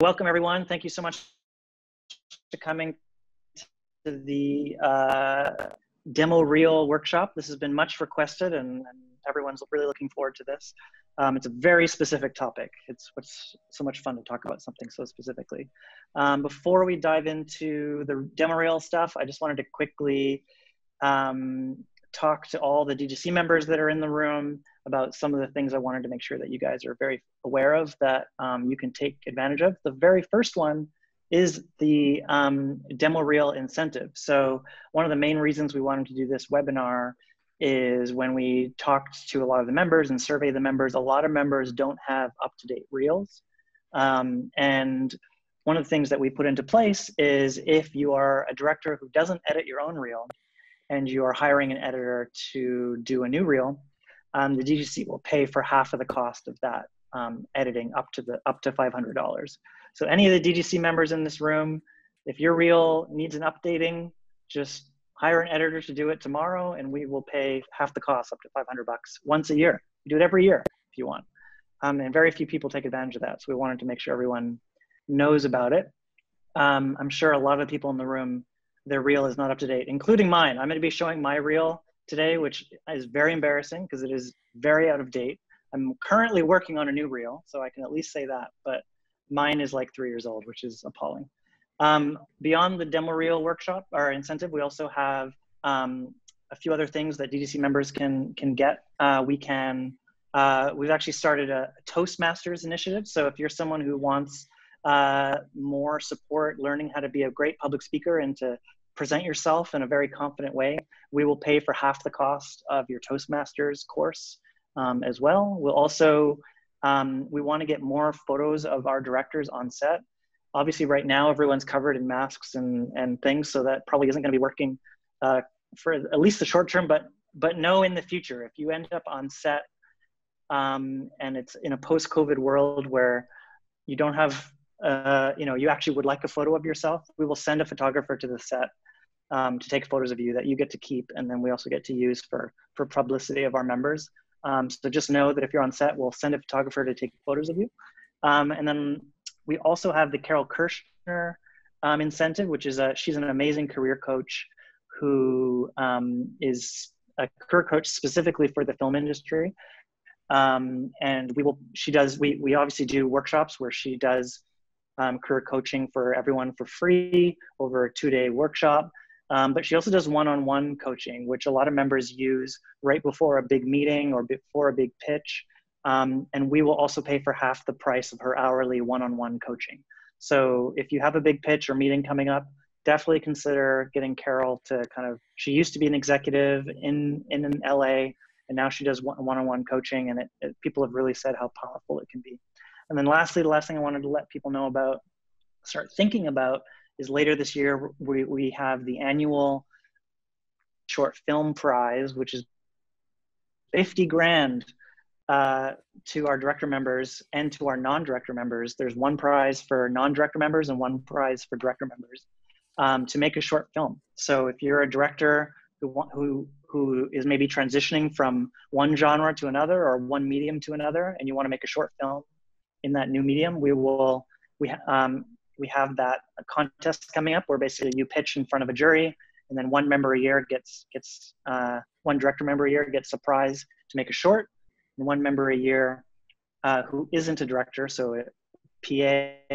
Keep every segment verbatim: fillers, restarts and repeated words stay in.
Welcome everyone. Thank you so much for coming to the uh, demo reel workshop. This has been much requested and, and everyone's really looking forward to this. Um, it's a very specific topic. It's what's so much fun to talk about something so specifically. Um, before we dive into the demo reel stuff, I just wanted to quickly um, talk to all the D G C members that are in the room about some of the things I wanted to make sure that you guys are very aware of that um, you can take advantage of. The very first one is the um, demo reel incentive. So one of the main reasons we wanted to do this webinar is when we talked to a lot of the members and surveyed the members, a lot of members don't have up-to-date reels. Um, and one of the things that we put into place is if you are a director who doesn't edit your own reel and you are hiring an editor to do a new reel, um, the D G C will pay for half of the cost of that um, editing up to the up to five hundred dollars. So any of the D G C members in this room, if your reel needs an updating, just hire an editor to do it tomorrow, and we will pay half the cost, up to five hundred bucks once a year. You do it every year if you want. Um, and very few people take advantage of that. So we wanted to make sure everyone knows about it. Um, I'm sure a lot of people in the room, their reel is not up to date, including mine. I'm going to be showing my reel today, which is very embarrassing because it is very out of date. I'm currently working on a new reel, so I can at least say that, but mine is like three years old, which is appalling. Um, beyond the demo reel workshop or incentive, we also have um, a few other things that D G C members can, can get. Uh, we can, uh, we've actually started a Toastmasters initiative. So if you're someone who wants uh, more support learning how to be a great public speaker and to present yourself in a very confident way, we will pay for half the cost of your Toastmasters course um, as well. We'll also, um, we want to get more photos of our directors on set. Obviously right now everyone's covered in masks and, and things, so that probably isn't going to be working uh, for at least the short term, but, but know in the future, if you end up on set um, and it's in a post-COVID world where you don't have Uh, you know, you actually would like a photo of yourself, we will send a photographer to the set um, to take photos of you that you get to keep, and then we also get to use for, for publicity of our members. Um, so just know that if you're on set, we'll send a photographer to take photos of you. Um, and then we also have the Carol Kirshner um, incentive, which is a, she's an amazing career coach who um, is a career coach specifically for the film industry. Um, and we will, she does, we, we obviously do workshops where she does Um, career coaching for everyone for free over a two-day workshop. Um, but she also does one-on-one coaching, which a lot of members use right before a big meeting or before a big pitch. Um, and we will also pay for half the price of her hourly one-on-one coaching. So if you have a big pitch or meeting coming up, definitely consider getting Carol to kind of, she used to be an executive in, in L A, and now she does one-on-one coaching, and it, it, people have really said how powerful it can be. And then lastly, the last thing I wanted to let people know about, start thinking about, is later this year, we, we have the annual short film prize, which is fifty grand uh, to our director members and to our non-director members. There's one prize for non-director members and one prize for director members um, to make a short film. So if you're a director who, who, who is maybe transitioning from one genre to another or one medium to another, and you want to make a short film in that new medium, we will, we, um, we have that contest coming up where basically you pitch in front of a jury, and then one member a year gets, gets uh, one director member a year gets a prize to make a short, and one member a year uh, who isn't a director, so a P A,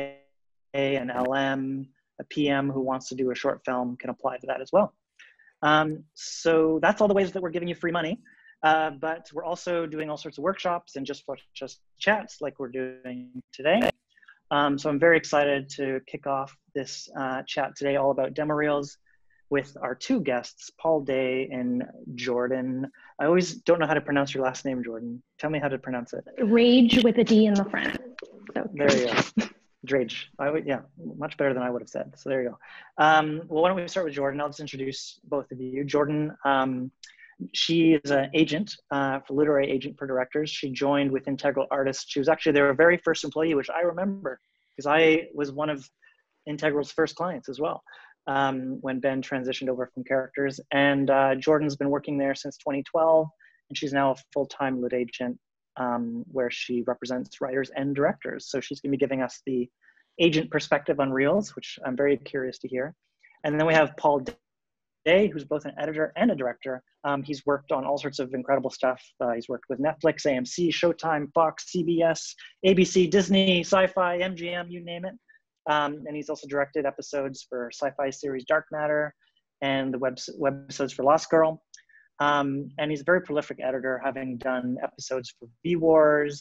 an L M, a P M who wants to do a short film can apply to that as well. Um, so that's all the ways that we're giving you free money. Uh, but we're also doing all sorts of workshops and just just chats like we're doing today. Um, so I'm very excited to kick off this uh, chat today all about demo reels with our two guests, Paul Day and Jordan. I always don't know how to pronounce your last name, Jordan. Tell me how to pronounce it. Rage with a D in the front. So. There you go. Drage. I would, yeah, much better than I would have said. So there you go. Um, well, why don't we start with Jordan? I'll just introduce both of you. Jordan, um, she is an agent, uh, for literary agent for directors. She joined with Integral Artists. She was actually their very first employee, which I remember because I was one of Integral's first clients as well um, when Ben transitioned over from characters. And uh, Jordan's been working there since twenty twelve, and she's now a full-time lit agent um, where she represents writers and directors. So she's going to be giving us the agent perspective on reels, which I'm very curious to hear. And then we have Paul Day, who's both an editor and a director. Um, he's worked on all sorts of incredible stuff. Uh, he's worked with Netflix, A M C, Showtime, Fox, C B S, A B C, Disney, Sci-Fi, M G M, you name it. Um, and he's also directed episodes for sci-fi series Dark Matter and the web webisodes for Lost Girl. Um, and he's a very prolific editor, having done episodes for V-Wars,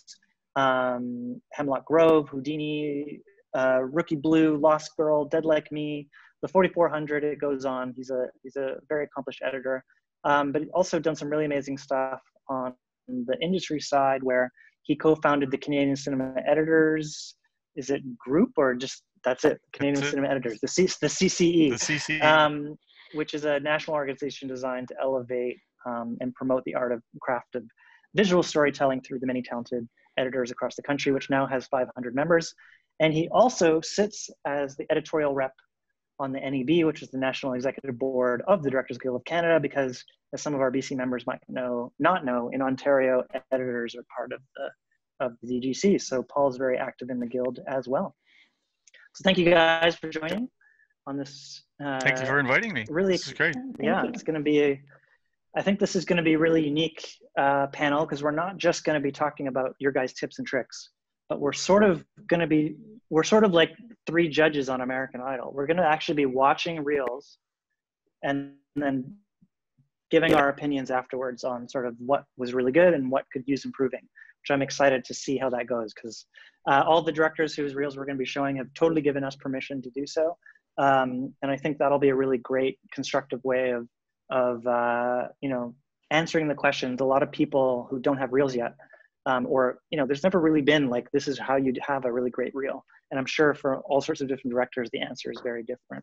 um, Hemlock Grove, Houdini, uh, Rookie Blue, Lost Girl, Dead Like Me, The forty-four hundred, it goes on. He's a, he's a very accomplished editor, um, but also done some really amazing stuff on the industry side, where he co-founded the Canadian Cinema Editors, is it group or just, that's it, Canadian that's it. Cinema Editors, the, C, the C C E, the C C E. Um, which is a national organization designed to elevate um, and promote the art of craft of visual storytelling through the many talented editors across the country, which now has five hundred members. And he also sits as the editorial rep on the N E B, which is the National Executive Board of the Directors Guild of Canada, because as some of our B C members might know, not know, in Ontario, editors are part of the, of the D G C. So Paul's very active in the guild as well. So thank you guys for joining on this. Uh, Thank you for inviting me. Really, this is great. Thank yeah, you. it's going to be a, I think this is going to be a really unique uh, panel, because we're not just going to be talking about your guys' tips and tricks, but we're sort of going to be, we're sort of like three judges on American Idol. We're going to actually be watching reels and then giving our opinions afterwards on sort of what was really good and what could use improving, which I'm excited to see how that goes, because uh, all the directors whose reels we're going to be showing have totally given us permission to do so. Um, and I think that'll be a really great constructive way of, of uh, you know, answering the questions. A lot of people who don't have reels yet, um, or, you know, there's never really been like, this is how you'd have a really great reel. And I'm sure for all sorts of different directors, the answer is very different.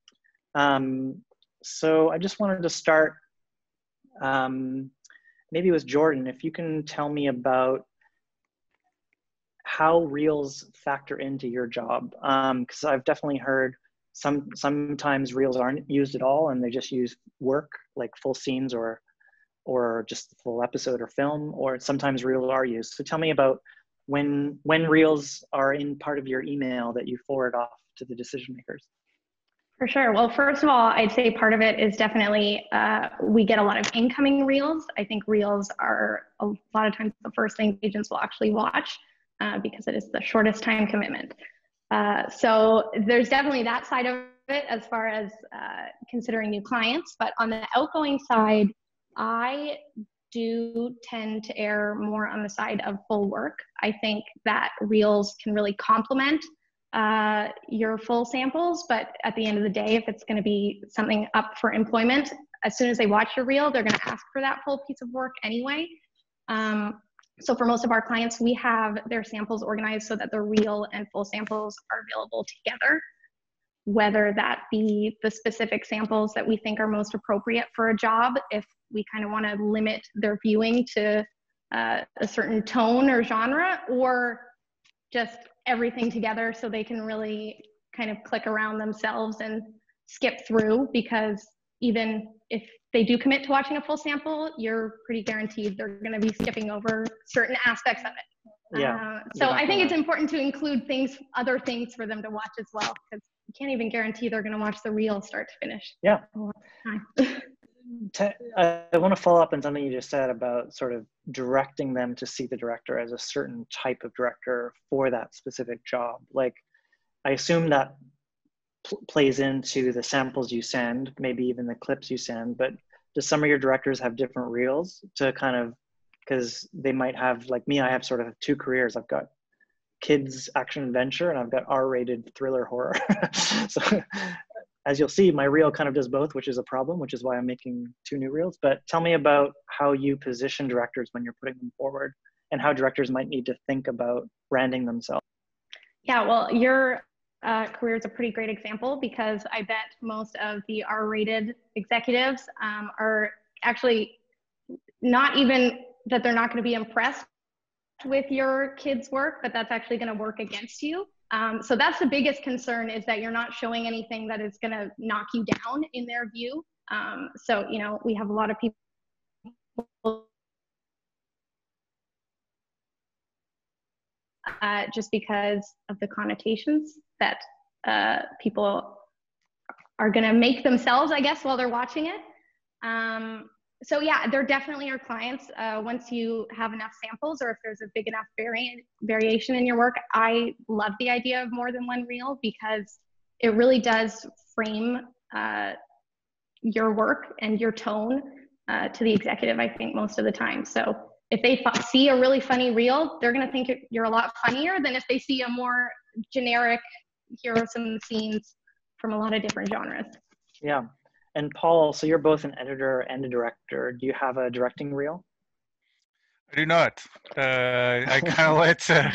Um, so I just wanted to start, um, maybe with Jordan, if you can tell me about how reels factor into your job. Um, 'cause I've definitely heard some, sometimes reels aren't used at all and they just use work, like full scenes or, or just the full episode or film, or sometimes reels are used. So tell me about when, when reels are in part of your email that you forward off to the decision makers. For sure. Well, first of all, I'd say part of it is definitely uh, we get a lot of incoming reels. I think reels are a lot of times the first thing agents will actually watch uh, because it is the shortest time commitment. Uh, so there's definitely that side of it as far as uh, considering new clients. But on the outgoing side, I do tend to err more on the side of full work. I think that reels can really complement uh, your full samples, but at the end of the day, if it's going to be something up for employment, as soon as they watch your reel, they're going to ask for that full piece of work anyway. Um, so for most of our clients, we have their samples organized so that the reel and full samples are available together, whether that be the specific samples that we think are most appropriate for a job. If we kind of want to limit their viewing to uh, a certain tone or genre, or just everything together so they can really kind of click around themselves and skip through, because even if they do commit to watching a full sample, you're pretty guaranteed they're going to be skipping over certain aspects of it. Yeah. Uh, so I think it's important to include things, other things for them to watch as well, because you can't even guarantee they're going to watch the reel start to finish. Yeah. Time. I want to follow up on something you just said about sort of directing them to see the director as a certain type of director for that specific job. Like, I assume that pl plays into the samples you send, maybe even the clips you send, but do some of your directors have different reels to kind of, because they might have, like me, I have sort of two careers. I've got kids action adventure and I've got R-rated thriller horror. So as you'll see, my reel kind of does both, which is a problem, which is why I'm making two new reels. But tell me about how you position directors when you're putting them forward, and how directors might need to think about branding themselves. Yeah, well, your uh, career is a pretty great example, because I bet most of the R-rated executives um, are actually not even that they're not going to be impressed with your kids' work, but that's actually going to work against you. Um, so that's the biggest concern, is that you're not showing anything that is going to knock you down in their view. Um, so, you know, we have a lot of people uh, just because of the connotations that uh, people are going to make themselves, I guess, while they're watching it. Um, so yeah, there definitely are clients, uh, once you have enough samples, or if there's a big enough variant variation in your work. I love the idea of more than one reel, because it really does frame uh, your work and your tone uh, to the executive, I think, most of the time. So if they see a really funny reel, they're going to think you're a lot funnier than if they see a more generic, here are some scenes from a lot of different genres. Yeah. And Paul, so you're both an editor and a director. Do you have a directing reel? I do not. Uh, I kind of let, uh,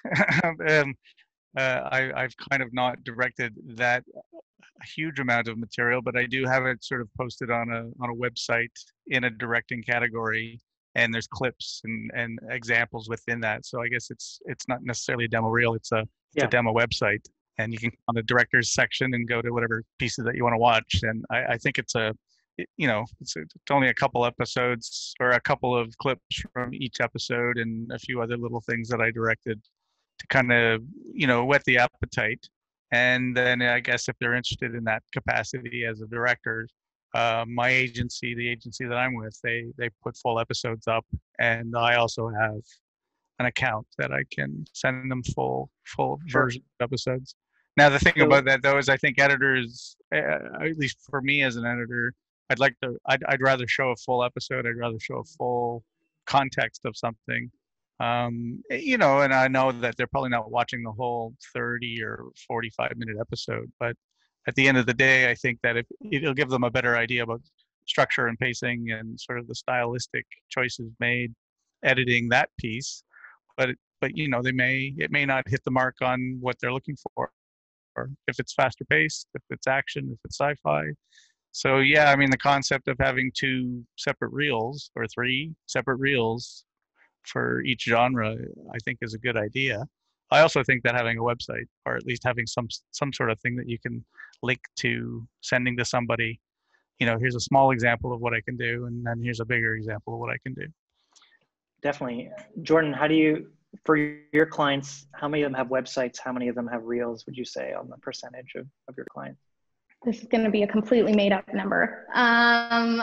um, uh, I, I've kind of not directed that huge amount of material, but I do have it sort of posted on a on a website in a directing category, and there's clips and, and examples within that. So I guess it's it's not necessarily a demo reel, it's a it's Yeah. a demo website. And you can on the directors section and go to whatever pieces that you want to watch. And I, I think it's a, it, you know, it's, a, it's only a couple episodes or a couple of clips from each episode and a few other little things that I directed to kind of, you know, whet the appetite. And then I guess if they're interested in that capacity as a director, uh, my agency, the agency that I'm with, they they put full episodes up, and I also have an account that I can send them full full Sure. version of episodes. Now the thing So, about that though is I think editors, uh, at least for me as an editor, I'd like to, I'd, I'd rather show a full episode. I'd rather show a full context of something. Um, you know, and I know that they're probably not watching the whole thirty or forty-five minute episode, but at the end of the day, I think that if, it'll give them a better idea about structure and pacing and sort of the stylistic choices made editing that piece. But, but you know, they may, it may not hit the mark on what they're looking for, or if it's faster paced, if it's action, if it's sci-fi. So yeah, I mean, the concept of having two separate reels or three separate reels for each genre, I think is a good idea. I also think that having a website, or at least having some some sort of thing that you can link to sending to somebody, you know, here's a small example of what I can do, and then here's a bigger example of what I can do. Definitely. Jordan, how do you, for your clients, how many of them have websites? How many of them have reels, would you say, on the percentage of, of your clients? This is going to be a completely made up number. Um,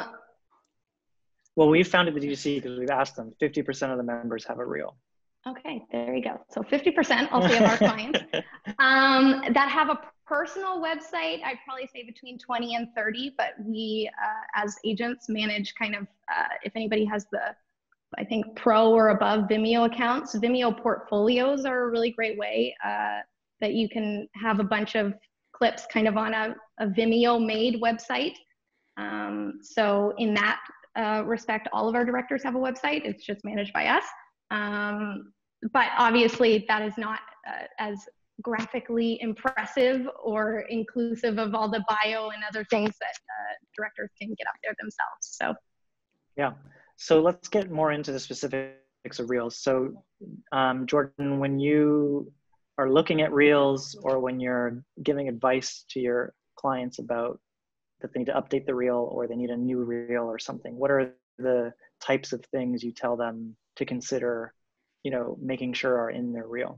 Well, we founded the D C because we've asked them, fifty percent of the members have a reel. okay, there you go. So fifty percent, I'll say, of our clients um, that have a personal website, I'd probably say between twenty and thirty, but we uh, as agents manage kind of, uh, if anybody has the, I think, pro or above Vimeo accounts. Vimeo portfolios are a really great way uh, that you can have a bunch of clips kind of on a, a Vimeo made website. Um, so in that uh, respect, all of our directors have a website. It's just managed by us. Um, but obviously that is not uh, as graphically impressive or inclusive of all the bio and other things that uh, directors can get up there themselves. So yeah. So let's get more into the specifics of reels. So um, Jordan, when you are looking at reels, or when you're giving advice to your clients about that they need to update the reel, or they need a new reel or something, what are the types of things you tell them to consider, you know, making sure are in their reel?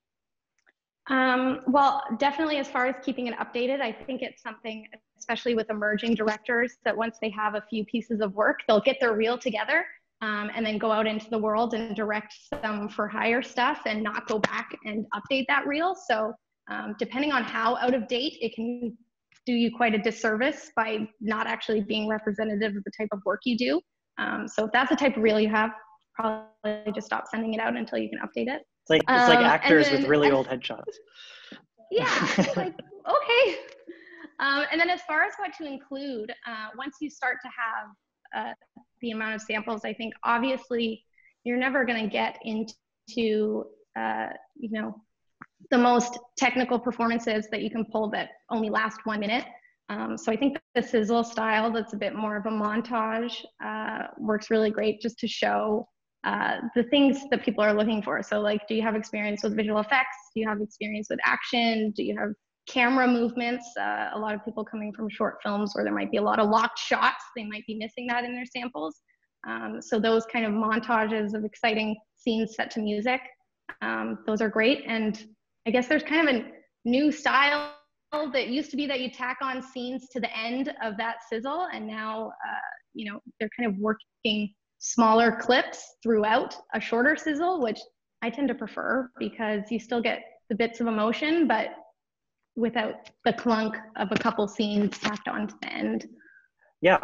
Um, well, definitely as far as keeping it updated, I think it's something, especially with emerging directors, that once they have a few pieces of work, they'll get their reel together um, and then go out into the world and direct some for hire stuff and not go back and update that reel. So um, depending on how out of date, it can do you quite a disservice by not actually being representative of the type of work you do. Um, so if that's the type of reel you have, probably just stop sending it out until you can update it. It's like, it's like Um, actors then, with really and, old headshots. Yeah, it's like, okay. Um, and then as far as what to include, uh, once you start to have uh, the amount of samples, I think obviously you're never going to get into, uh, you know, the most technical performances that you can pull that only last one minute. Um, so I think the sizzle style that's a bit more of a montage uh, works really great just to show uh, the things that people are looking for. So like, do you have experience with visual effects? Do you have experience with action? Do you have camera movements? Uh, a lot of people coming from short films where there might be a lot of locked shots, they might be missing that in their samples. Um, so those kind of montages of exciting scenes set to music, um, those are great. And I guess there's kind of a new style that used to be that you tack on scenes to the end of that sizzle, and now uh, you know, they're kind of working smaller clips throughout a shorter sizzle, which I tend to prefer because you still get the bits of emotion, but without the clunk of a couple scenes tacked on to the end. Yeah,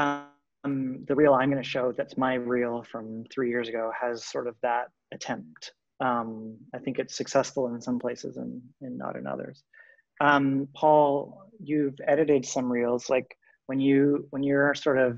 um, the reel I'm going to show, that's my reel from three years ago, has sort of that attempt. Um, I think it's successful in some places and, and not in others. Um, Paul, you've edited some reels. Like when you when you're sort of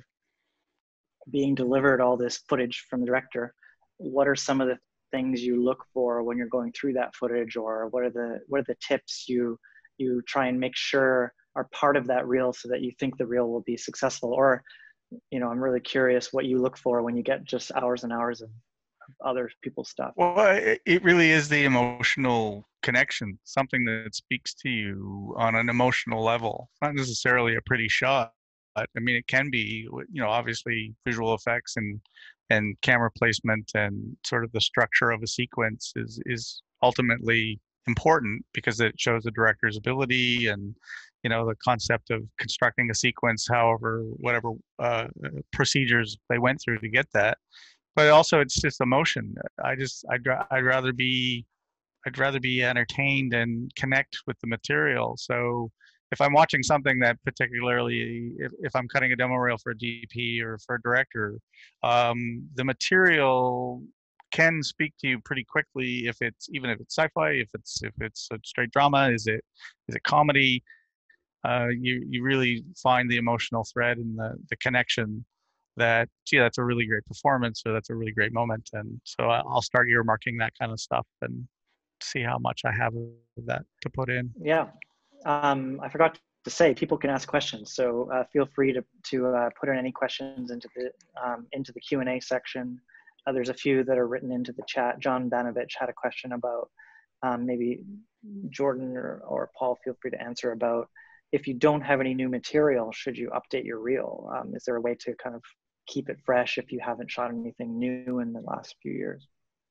being delivered all this footage from the director, what are some of the things you look for when you're going through that footage, or what are the what are the tips you you try and make sure are part of that reel so that you think the reel will be successful? Or, you know, I'm really curious what you look for when you get just hours and hours of other people's stuff. Well, it, it really is the emotional connection, something that speaks to you on an emotional level. Not necessarily a pretty shot, but I mean, it can be, you know, obviously visual effects and and camera placement and sort of the structure of a sequence is is ultimately important because it shows the director's ability and, you know, the concept of constructing a sequence, however, whatever uh, procedures they went through to get that. But also it's just emotion. I just, I'd, I'd rather be, I'd rather be entertained and connect with the material. So if I'm watching something that particularly, if, if I'm cutting a demo reel for a D P or for a director, um, the material can speak to you pretty quickly. If it's, even if it's sci-fi, if it's, if it's a straight drama, is it, is it comedy? Uh, you, you really find the emotional thread and the, the connection that, gee, that's a really great performance, or that's a really great moment. And so I'll start earmarking that kind of stuff and see how much I have of that to put in. Yeah, um, I forgot to say, people can ask questions. So uh, feel free to, to uh, put in any questions into the, um, into the Q and A section. Uh, there's a few that are written into the chat. John Banovich had a question about um, maybe Jordan or, or Paul, feel free to answer about, if you don't have any new material, should you update your reel? Um, is there a way to kind of keep it fresh if you haven't shot anything new in the last few years?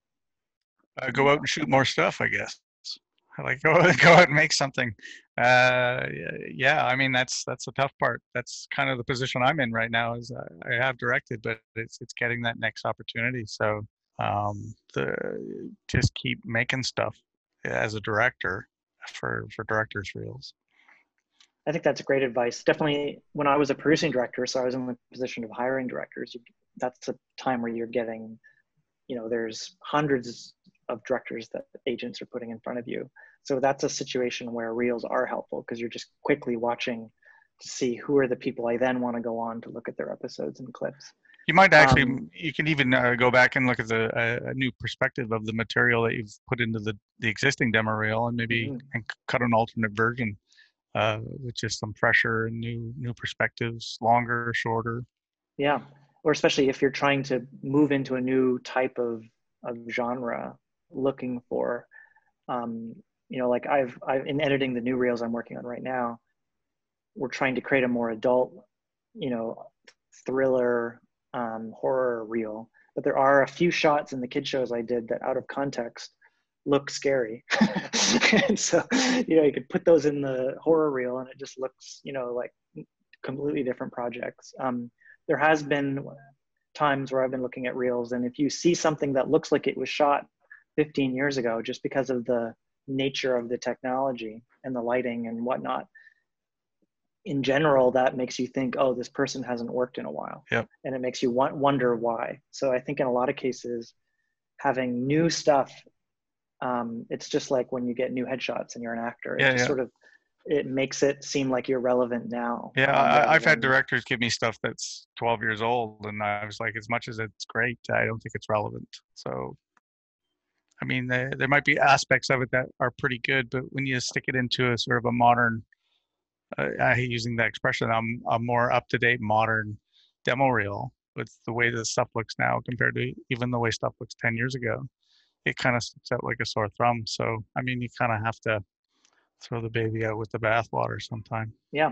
Uh, go out and shoot more stuff, I guess. Like go go out and make something. Uh, yeah, I mean that's that's the tough part. That's kind of the position I'm in right now. Is I, I have directed, but it's it's getting that next opportunity. So um, the just keep making stuff as a director for for directors' reels. I think that's great advice. Definitely, when I was a producing director, so I was in the position of hiring directors. You, that's a time where you're getting, you know, there's hundreds of directors that agents are putting in front of you. So that's a situation where reels are helpful because you're just quickly watching to see who are the people I then want to go on to look at their episodes and clips. You might actually, um, you can even uh, go back and look at the a, a new perspective of the material that you've put into the, the existing demo reel, and maybe mm-hmm. and cut an alternate version uh, with just some fresher and new new perspectives, longer, shorter. Yeah, or especially if you're trying to move into a new type of, of genre, looking for, um, you know, like I've, I've, in editing the new reels I'm working on right now, we're trying to create a more adult, you know, thriller, um, horror reel. But there are a few shots in the kid shows I did that out of context look scary. And so, you know, you could put those in the horror reel and it just looks, you know, like completely different projects. Um, there has been times where I've been looking at reels, and if you see something that looks like it was shot fifteen years ago, just because of the nature of the technology and the lighting and whatnot, in general, that makes you think, oh, this person hasn't worked in a while. Yep. And it makes you want, wonder why. So I think in a lot of cases, having new stuff, um, it's just like when you get new headshots and you're an actor, it Yeah, just yeah. sort of, it makes it seem like you're relevant now. Yeah, um, I, I've than, had directors give me stuff that's twelve years old, and I was like, as much as it's great, I don't think it's relevant. So, I mean, there, there might be aspects of it that are pretty good, but when you stick it into a sort of a modern, uh, I hate using that expression, I'm a more up-to-date modern demo reel with the way the stuff looks now compared to even the way stuff looks ten years ago, it kind of sticks out like a sore thumb. So, I mean, you kind of have to throw the baby out with the bathwater sometime. Yeah.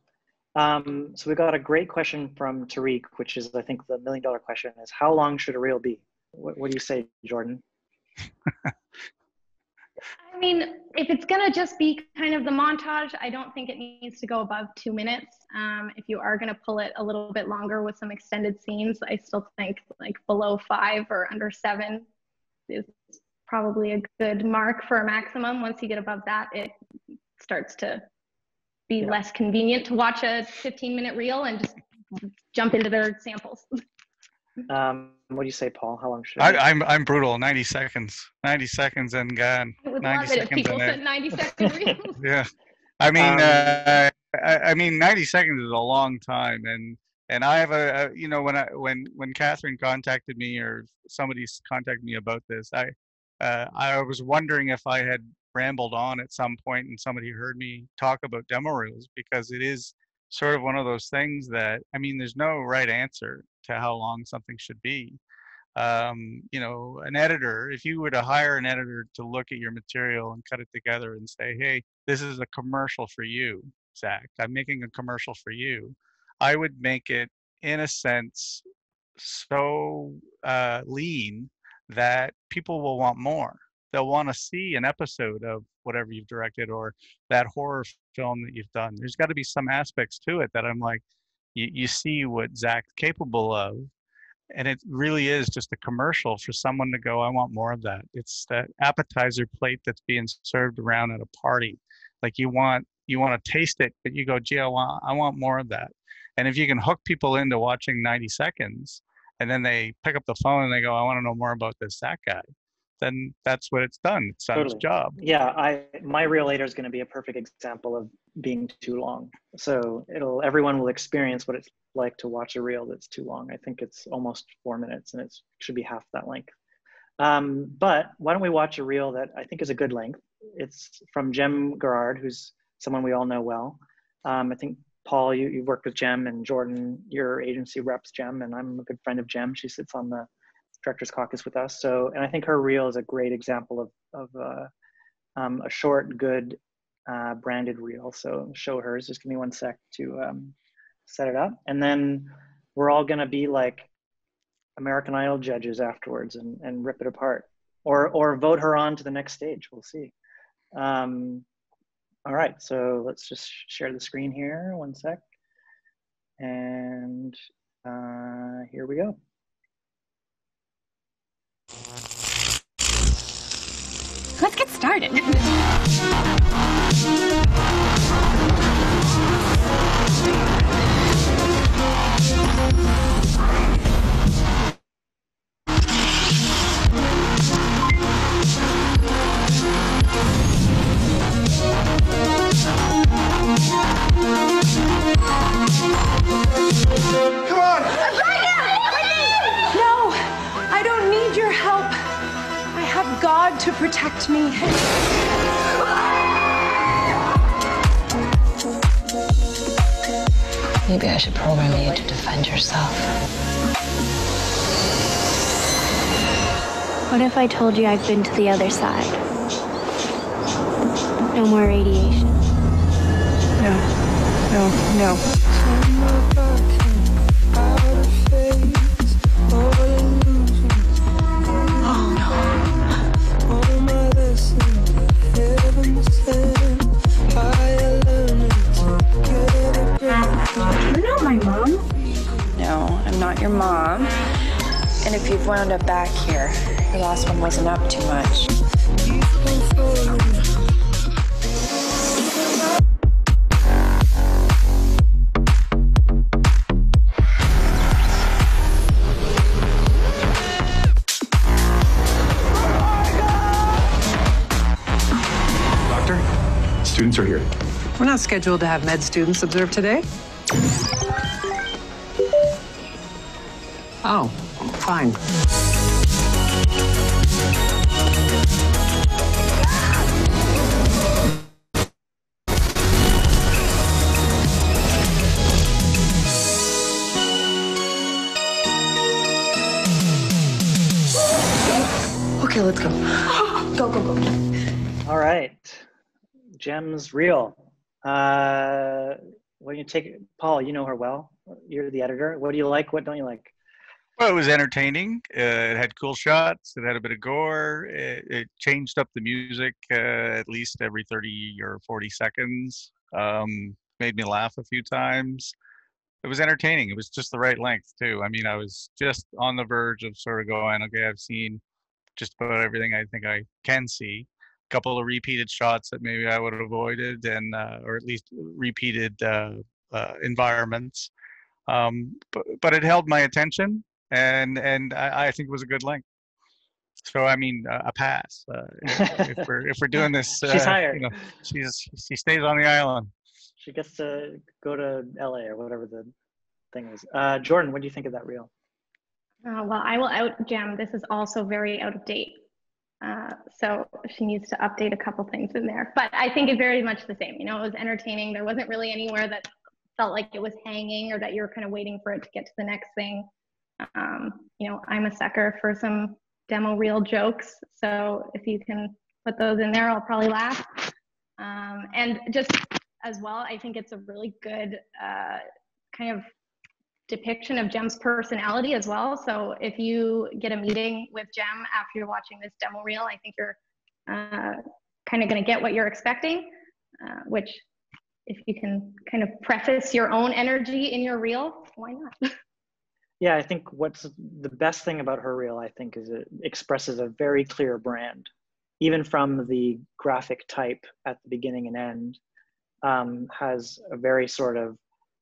Um, so we got a great question from Tariq, which is, I think, the million dollar question is, how long should a reel be? What, what do you say, Jordan? I mean, if it's gonna just be kind of the montage, I don't think it needs to go above two minutes. Um, if you are gonna pull it a little bit longer with some extended scenes, I still think like below five or under seven is probably a good mark for a maximum. Once you get above that, it starts to be Yeah. less convenient to watch a fifteen minute reel and just jump into their samples. Um, what do you say, Paul? How long should I, it be? I'm I'm brutal. ninety seconds. ninety seconds and gone. I would ninety love it if seconds people and said ninety second reels. yeah. I mean, Um, uh, I, I mean, ninety seconds is a long time, and and I have a, a you know when I when when Catherine contacted me or somebody's contacted me about this, I uh, I was wondering if I had rambled on at some point and somebody heard me talk about demo reels, because it is sort of one of those things that, I mean, there's no right answer to how long something should be. Um, you know, an editor, if you were to hire an editor to look at your material and cut it together and say, hey, this is a commercial for you, Zach, I'm making a commercial for you, I would make it, in a sense, so uh, lean that people will want more. They'll want to see an episode of whatever you've directed or that horror film that you've done. There's got to be some aspects to it that I'm like, you, you see what Zach's capable of, and it really is just a commercial for someone to go, I want more of that. It's that appetizer plate that's being served around at a party. Like you want you want to taste it, but you go, gee, I want I want more of that. And if you can hook people into watching ninety seconds, and then they pick up the phone and they go, I want to know more about this Zach guy, then that's what it's done. It's done its Totally. job. Yeah, I my reel later is going to be a perfect example of being too long. So it'll everyone will experience what it's like to watch a reel that's too long. I think it's almost four minutes, and it should be half that length. Um, but why don't we watch a reel that I think is a good length? It's from Jem Gerard, who's someone we all know well. Um, I think Paul, you you've worked with Jem, and Jordan, your agency reps Jem, and I'm a good friend of Jem. She sits on the Directors Caucus with us. So, and I think her reel is a great example of, of uh, um, a short, good uh, branded reel. So show hers, just give me one sec to um, set it up. And then we're all gonna be like American Idol judges afterwards and, and rip it apart, or, or vote her on to the next stage, we'll see. Um, all right, so let's just share the screen here, one sec. And uh, here we go. Let's get started. Come on! No, I don't need your help. I have God to protect me. Maybe I should program you to defend yourself. What if I told you I've been to the other side? No more radiation. No, no, no. You're not my mom. No, I'm not your mom. And if you've wound up back here, your last one wasn't up too much. Doctor, students are here. We're not scheduled to have med students observe today. Oh, fine. Okay, let's go. Go, go, go. All right, Jem's reel. Uh, what do you take, Paul? You know her well. You're the editor. What do you like? What don't you like? Well, it was entertaining. Uh, it had cool shots. It had a bit of gore. It, it changed up the music uh, at least every thirty or forty seconds. Um, made me laugh a few times. It was entertaining. It was just the right length too. I mean, I was just on the verge of sort of going, okay, I've seen just about everything I think I can see. A couple of repeated shots that maybe I would have avoided, and uh, or at least repeated uh, uh, environments. Um, but but it held my attention, and and I, I think it was a good length. So I mean, uh, a pass. Uh, if, if we're if we're doing this, uh, She's hired. you know, she's she stays on the island. She gets to go to L A or whatever the thing is. Uh, Jordan, what do you think of that reel? Uh, well, I will out Gem. This is also very out of date. Uh, so she needs to update a couple things in there. But I think it's very much the same. You know, it was entertaining. There wasn't really anywhere that felt like it was hanging or that you were kind of waiting for it to get to the next thing. Um, you know, I'm a sucker for some demo reel jokes. So if you can put those in there, I'll probably laugh. Um, and just as well, I think it's a really good uh, kind of depiction of Gem's personality as well. So if you get a meeting with Gem after you're watching this demo reel, I think you're uh, kind of going to get what you're expecting, uh, which if you can kind of preface your own energy in your reel, why not? Yeah, I think what's the best thing about her reel, I think, is it expresses a very clear brand, even from the graphic type at the beginning and end, um, has a very sort of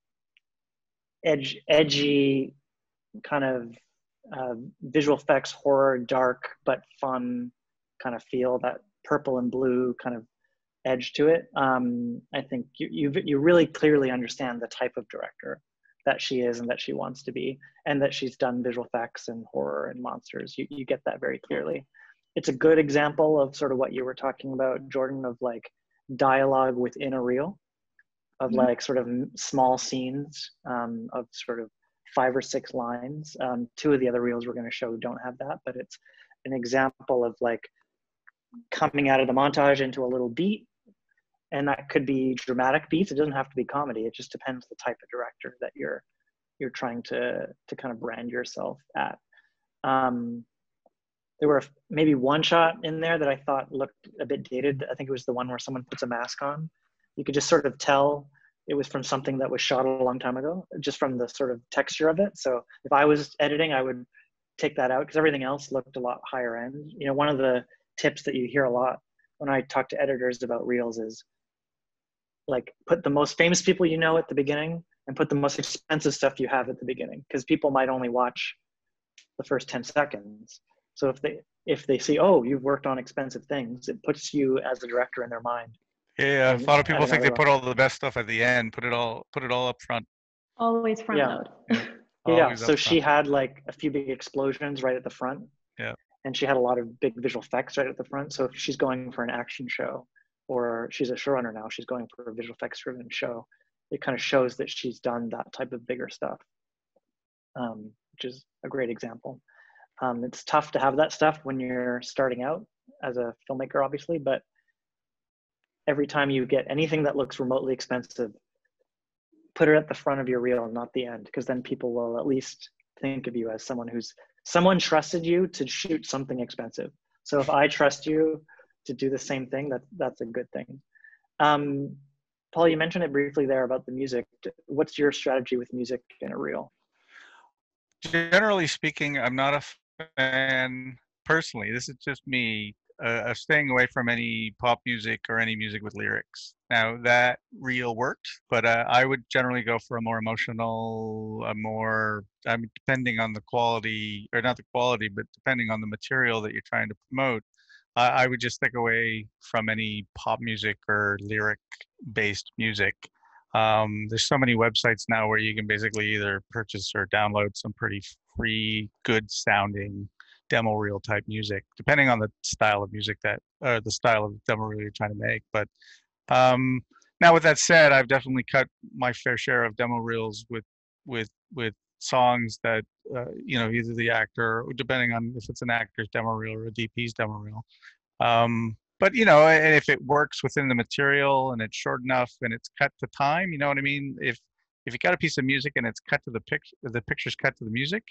edge, edgy kind of uh, visual effects, horror, dark, but fun kind of feel, that purple and blue kind of edge to it. Um, I think you, you, you really clearly understand the type of director that she is and that she wants to be, and that she's done visual effects and horror and monsters. You, you get that very clearly. It's a good example of sort of what you were talking about, Jordan, of like dialogue within a reel, of mm-hmm. like sort of small scenes um, of sort of five or six lines. Um, two of the other reels we're going to show don't have that, but it's an example of like coming out of the montage into a little beat. And that could be dramatic beats. It doesn't have to be comedy. It just depends the type of director that you're you're trying to to kind of brand yourself at. Um, there were maybe one shot in there that I thought looked a bit dated. I think it was the one where someone puts a mask on. You could just sort of tell it was from something that was shot a long time ago, just from the sort of texture of it. So if I was editing, I would take that out because everything else looked a lot higher end. You know, one of the tips that you hear a lot when I talk to editors about reels is like put the most famous people you know at the beginning and put the most expensive stuff you have at the beginning, because people might only watch the first ten seconds. So if they if they see, oh, you've worked on expensive things, it puts you as a director in their mind. Yeah, a lot of people think they put all the best stuff at the end, put it all put it all up front. Always front yeah. load. Yeah, so she had like a few big explosions right at the front. Yeah. And she had a lot of big visual effects right at the front. So if she's going for an action show, or she's a showrunner now, she's going for a visual effects driven show, it kind of shows that she's done that type of bigger stuff, um, which is a great example. Um, it's tough to have that stuff when you're starting out as a filmmaker, obviously, but every time you get anything that looks remotely expensive, put it at the front of your reel, not the end, because then people will at least think of you as someone who's, someone trusted you to shoot something expensive. So if I trust you to do the same thing, that, that's a good thing. Um, Paul, you mentioned it briefly there about the music. What's your strategy with music in a reel? Generally speaking, I'm not a fan, personally, this is just me, uh, of staying away from any pop music or any music with lyrics. Now that reel worked, but uh, I would generally go for a more emotional, a more, I mean, depending on the quality, or not the quality, but depending on the material that you're trying to promote, uh, I would just stick away from any pop music or lyric-based music. Um, there's so many websites now where you can basically either purchase or download some pretty free, good sounding demo reel type music, depending on the style of music that, or the style of demo reel you're trying to make. But um, now with that said, I've definitely cut my fair share of demo reels with, with, with songs that, uh, you know, either the actor, depending on if it's an actor's demo reel or a D P's demo reel. Um, But, you know, and if it works within the material and it's short enough and it's cut to time, you know what I mean? If if you got a piece of music and it's cut to the picture, the picture's cut to the music,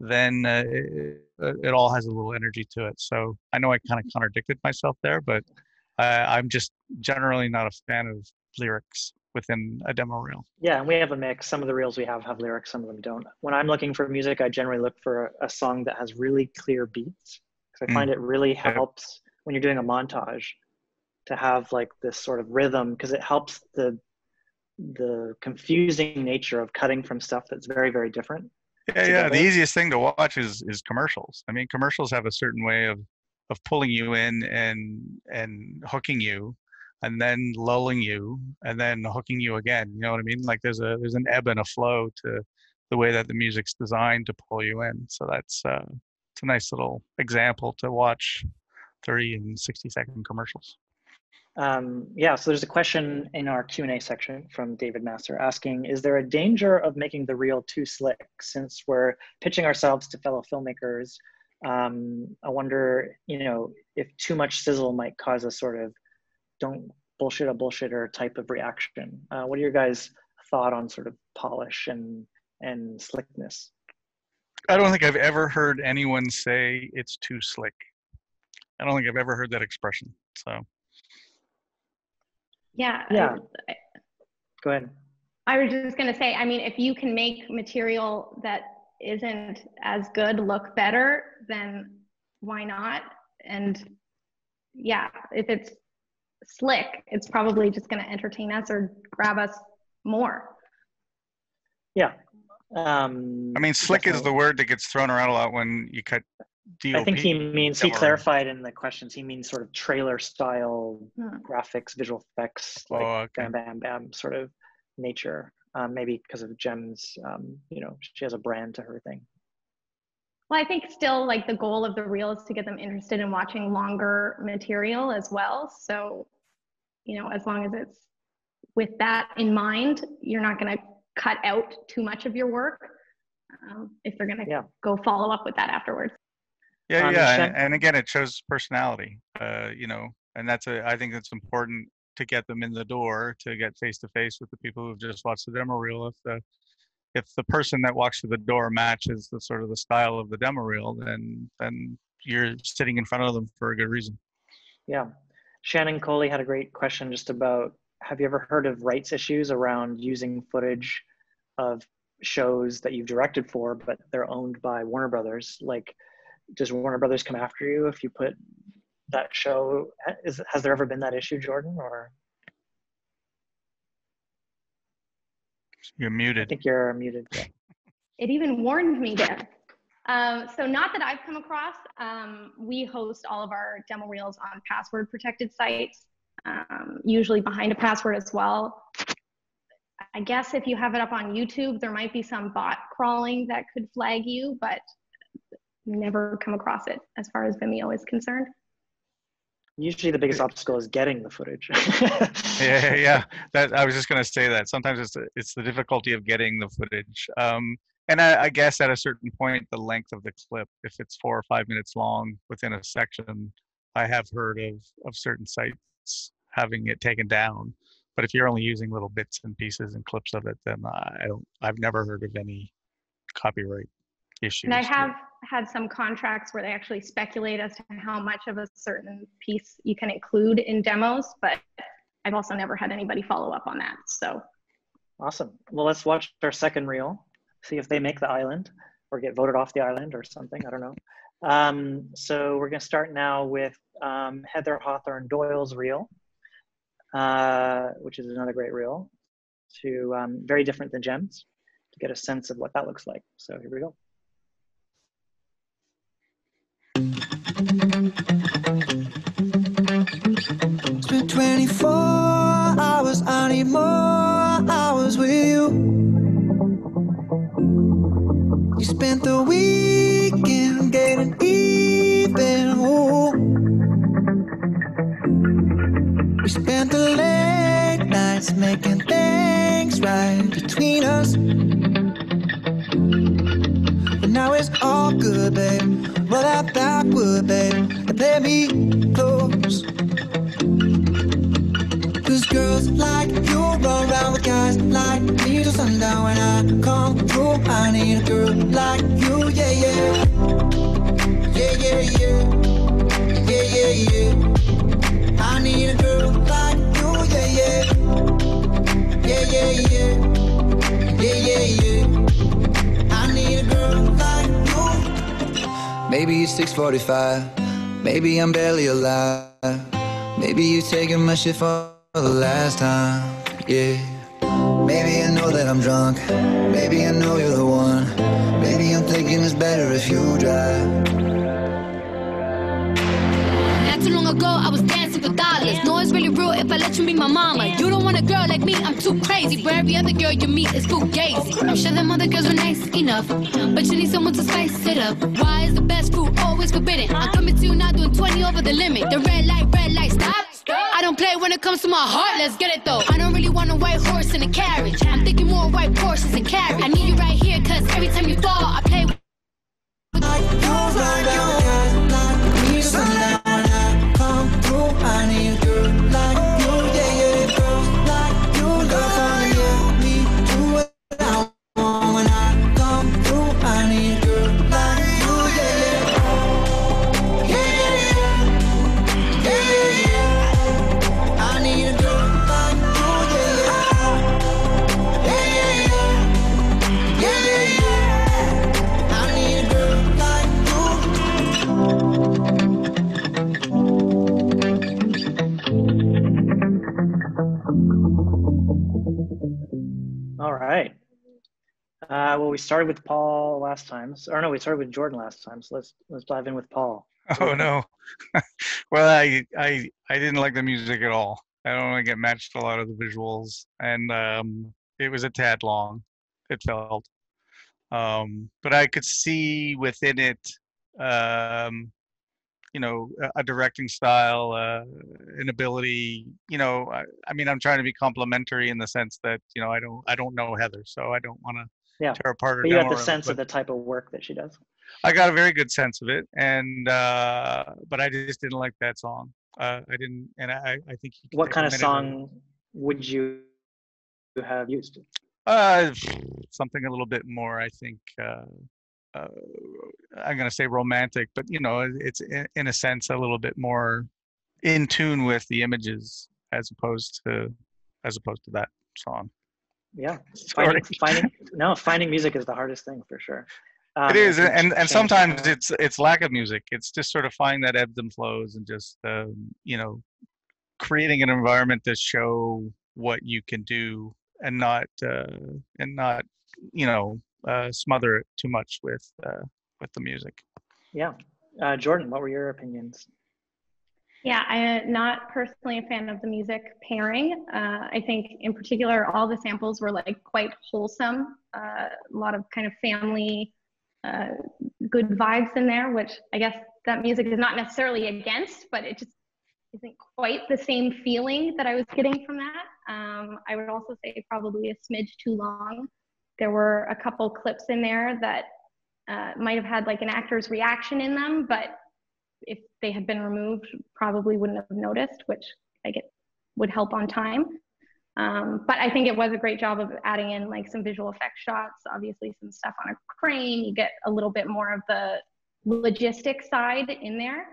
then uh, it, it all has a little energy to it. So I know I kind of contradicted myself there, but uh, I'm just generally not a fan of lyrics within a demo reel. Yeah, and we have a mix. Some of the reels we have have lyrics, some of them don't. When I'm looking for music, I generally look for a, a song that has really clear beats, because I find mm. it really helps when you're doing a montage to have like this sort of rhythm, because it helps the the confusing nature of cutting from stuff that's very, very different. Yeah, together. yeah. The easiest thing to watch is is commercials. I mean, commercials have a certain way of of pulling you in and and hooking you, and then lulling you, and then hooking you again. You know what I mean? Like there's a there's an ebb and a flow to the way that the music's designed to pull you in. So that's uh, it's a nice little example to watch thirty and sixty second commercials. Um, yeah, so there's a question in our Q and A section from David Masser asking, is there a danger of making the reel too slick? Since we're pitching ourselves to fellow filmmakers, um, I wonder, you know, if too much sizzle might cause a sort of don't bullshit a bullshitter type of reaction. Uh, what are your guys' thought on sort of polish and, and slickness? I don't think I've ever heard anyone say it's too slick. I don't think I've ever heard that expression, so. Yeah. Yeah. I, Go ahead. I was just going to say, I mean, if you can make material that isn't as good look better, then why not? And yeah, if it's slick, it's probably just going to entertain us or grab us more. Yeah. Um, I mean, slick definitely. is the word that gets thrown around a lot when you cut D O P. I think he means, he clarified in the questions, he means sort of trailer style hmm. graphics, visual effects, like oh, okay. bam, bam, bam sort of nature. Um, maybe because of Jem's, um, you know, she has a brand to her thing. Well, I think still like the goal of the reel is to get them interested in watching longer material as well. So, you know, as long as it's with that in mind, you're not going to cut out too much of your work um, if they're going to yeah. go follow up with that afterwards. Yeah, um, yeah, and, and again, it shows personality, uh, you know, and that's a, I think it's important to get them in the door, to get face to face with the people who've just watched the demo reel. If the, if the person that walks through the door matches the sort of the style of the demo reel, then, then you're sitting in front of them for a good reason. Yeah. Shannon Coley had a great question just about, have you ever heard of rights issues around using footage of shows that you've directed for, but they're owned by Warner Brothers? Like, does Warner Brothers come after you if you put that show? Is, has there ever been that issue, Jordan? Or you're muted. I think you're muted. Yeah. It even warned me there. Um, so not that I've come across. Um, we host all of our demo reels on password protected sites, um, usually behind a password as well. I guess if you have it up on YouTube, there might be some bot crawling that could flag you, but never come across it as far as Vimeo is concerned. Usually the biggest obstacle is getting the footage. yeah, yeah. That, I was just going to say that. Sometimes it's, it's the difficulty of getting the footage. Um, and I, I guess at a certain point, the length of the clip, if it's four or five minutes long within a section, I have heard of, of certain sites having it taken down. But if you're only using little bits and pieces and clips of it, then I don't, I've never heard of any copyright issues. And I have had some contracts where they actually speculate as to how much of a certain piece you can include in demos, but I've also never had anybody follow up on that. So awesome. Well, let's watch our second reel, see if they make the island or get voted off the island or something. I don't know. Um, so we're going to start now with um, Heather Hawthorne Doyle's reel, uh, which is another great reel, to um, very different than Jem's, to get a sense of what that looks like. So here we go. Spent twenty-four hours, I need more hours with you. You spent the weekend getting even, ooh. We spent the late nights making things right between us. But now it's all good, babe. Roll out that wood, babe, and play me close. Cause girls like you run around with guys like me, just sundown when I come through. I need a girl like you, yeah, yeah. Yeah, yeah, yeah. Yeah, yeah, yeah. I need a girl like you, yeah, yeah. Yeah, yeah, yeah. Yeah, yeah, yeah. I need a girl like you. Maybe it's six forty-five. Maybe I'm barely alive. Maybe you taking my shit for the last time, yeah. Maybe I know that I'm drunk. Maybe I know you're the one. Maybe I'm thinking it's better if you drive. Not too long ago, I was dancing for dollars. No, it's really real if I let you meet my mama. You don't want a girl like me, I'm too crazy. Where every other girl you meet is fugazi. I'm sure them other girls are nice enough, but you need someone to spice it up. Why is the best food always forbidden? I'm coming to you now doing twenty over the limit. The red light, red light, stop. I don't play when it comes to my heart, let's get it though. I don't really want a white horse in a carriage. I'm thinking more white Porsches and carriage. I need you right here, cause every time you fall, I play with like you, like you, like me, sunlight when I come through. I need a girl like you, yeah, yeah. Girls like you, love on you, me, do what I want when I come through. I need a girl like you, yeah, yeah. Yeah, yeah, yeah. Yeah, yeah, yeah. I need a girl like you, yeah, yeah. Yeah, yeah, yeah. Yeah, yeah, yeah. I need a girl like All right. Uh, well, we started with Paul last time, so, or no, we started with Jordan last time. So let's let's dive in with Paul. Oh no. Well, I I I didn't like the music at all. I don't think it matched a lot of the visuals, and um, it was a tad long. It felt, um, but I could see within it, um, you know, a, a directing style, uh, an ability. You know, I, I mean, I'm trying to be complimentary in the sense that you know I don't I don't know Heather, so I don't want to Yeah, tear apart her but you have demo the reel, sense but of the type of work that she does. I got a very good sense of it, and uh, but I just didn't like that song. Uh, I didn't, and I, I think you could What take kind a of minute or- song would you have used? Uh, something a little bit more, I think. Uh, uh, I'm gonna say romantic, but you know, it's in, in a sense a little bit more in tune with the images as opposed to as opposed to that song. Yeah, Sorry. finding finding no finding music is the hardest thing for sure. Um, It is, can and ch- and change sometimes the- it's it's lack of music. It's just sort of finding that ebbs and flows, and just um, you know, creating an environment to show what you can do, and not uh, and not you know uh, smother it too much with uh, with the music. yeah. Uh, Jordan, what were your opinions? Yeah, I'm not personally a fan of the music pairing. Uh, I think in particular, all the samples were like quite wholesome, uh, a lot of kind of family, uh, good vibes in there, which I guess that music is not necessarily against, but it just isn't quite the same feeling that I was getting from that. Um, I would also say probably a smidge too long. There were a couple clips in there that uh, might have had like an actor's reaction in them, but if they had been removed, probably wouldn't have noticed, which I get would help on time. Um, but I think it was a great job of adding in like some visual effects shots, obviously some stuff on a crane. You get a little bit more of the logistic side in there.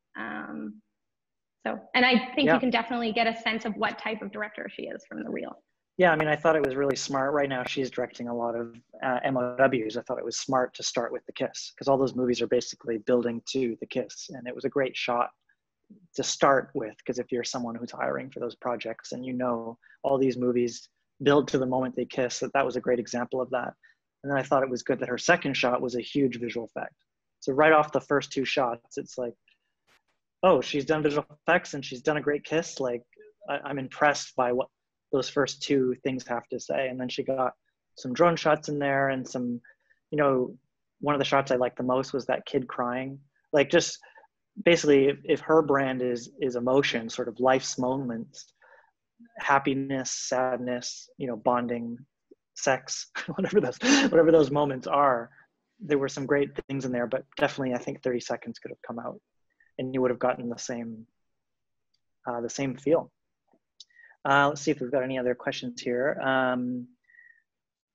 Um, so, and I think Yeah. you can definitely get a sense of what type of director she is from the reel. Yeah, I mean, I thought it was really smart. Right now, she's directing a lot of uh, M O Ws. I thought it was smart to start with The Kiss, because all those movies are basically building to The Kiss. And it was a great shot to start with, because if you're someone who's hiring for those projects and you know all these movies build to the moment they kiss, that that was a great example of that. And then I thought it was good that her second shot was a huge visual effect. So right off the first two shots, it's like, oh, she's done visual effects and she's done a great kiss. Like, I, I'm impressed by what those first two things have to say. And then she got some drone shots in there and some, you know, one of the shots I liked the most was that kid crying. Like, just basically, if, if her brand is is emotion, sort of life's moments, happiness, sadness, you know, bonding, sex, whatever those whatever those moments are, there were some great things in there. But definitely, I think thirty seconds could have come out, and you would have gotten the same uh, the same feel. Uh, let's see if we've got any other questions here. Um,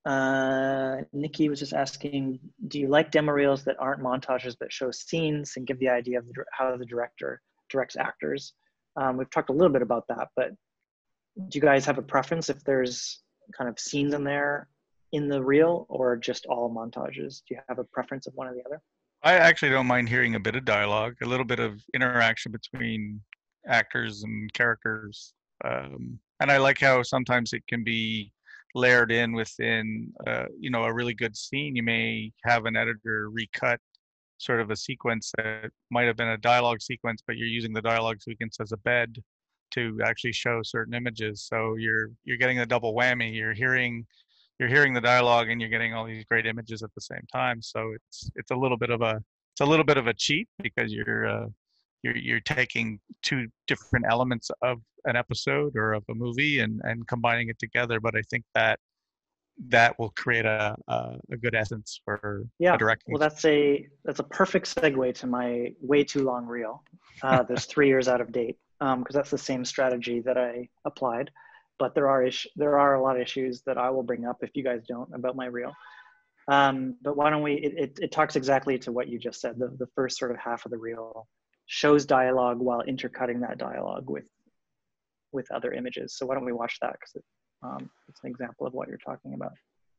Uh, Nikki was just asking, do you like demo reels that aren't montages but show scenes and give the idea of the, how the director directs actors? Um, we've talked a little bit about that, but do you guys have a preference if there's kind of scenes in there in the reel or just all montages? Do you have a preference of one or the other? I actually don't mind hearing a bit of dialogue, a little bit of interaction between actors and characters. Um, and I like how sometimes it can be layered in within, uh, you know, a really good scene. You may have an editor recut sort of a sequence that might have been a dialogue sequence, but you're using the dialogue sequence as a bed to actually show certain images. So you're you're getting a double whammy. You're hearing you're hearing the dialogue and you're getting all these great images at the same time. So it's it's a little bit of a it's a little bit of a cheat because you're uh, you're you're taking two different elements of an episode or of a movie and and combining it together. But I think that that will create a a, a good essence for yeah. a directing. Well, that's a that's a perfect segue to my way too long reel. Uh, there's three years out of date because um, that's the same strategy that I applied. But there are is there are a lot of issues that I will bring up if you guys don't about my reel. Um, but why don't we? It, it it talks exactly to what you just said. The the first sort of half of the reel shows dialogue while intercutting that dialogue with with other images. So why don't we watch that, because it, um, it's an example of what you're talking about.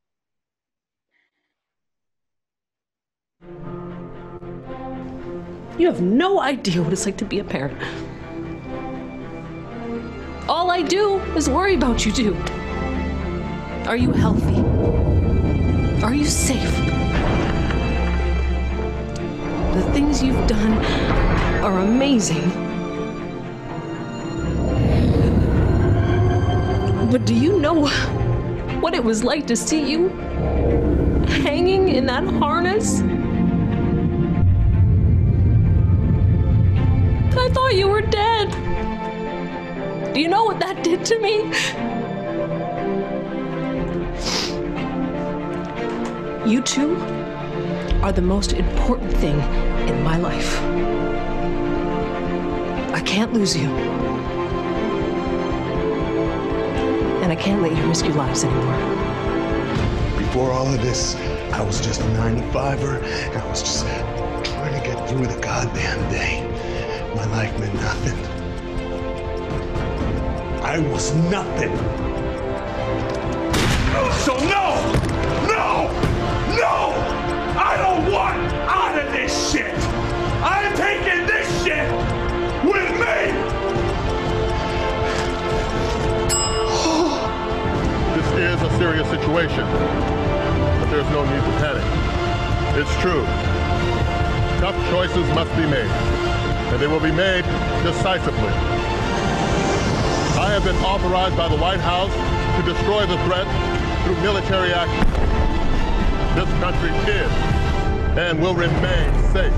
You have no idea what it's like to be a parent. All I do is worry about you two. Are you healthy? Are you safe? The things you've done are amazing. But do you know what it was like to see you hanging in that harness? I thought you were dead. Do you know what that did to me? You two are the most important thing in my life. I can't lose you. And I can't let you risk your lives anymore. Before all of this, I was just a nine to fiver, and I was just trying to get through the goddamn day. My life meant nothing. I was nothing. So no! No! No! I don't want out of this shit! I'm taking this shit with me! This is a serious situation, but there's no need to panic. It's true. Tough choices must be made, and they will be made decisively. I have been authorized by the White House to destroy the threat through military action. This country is and will remain safe.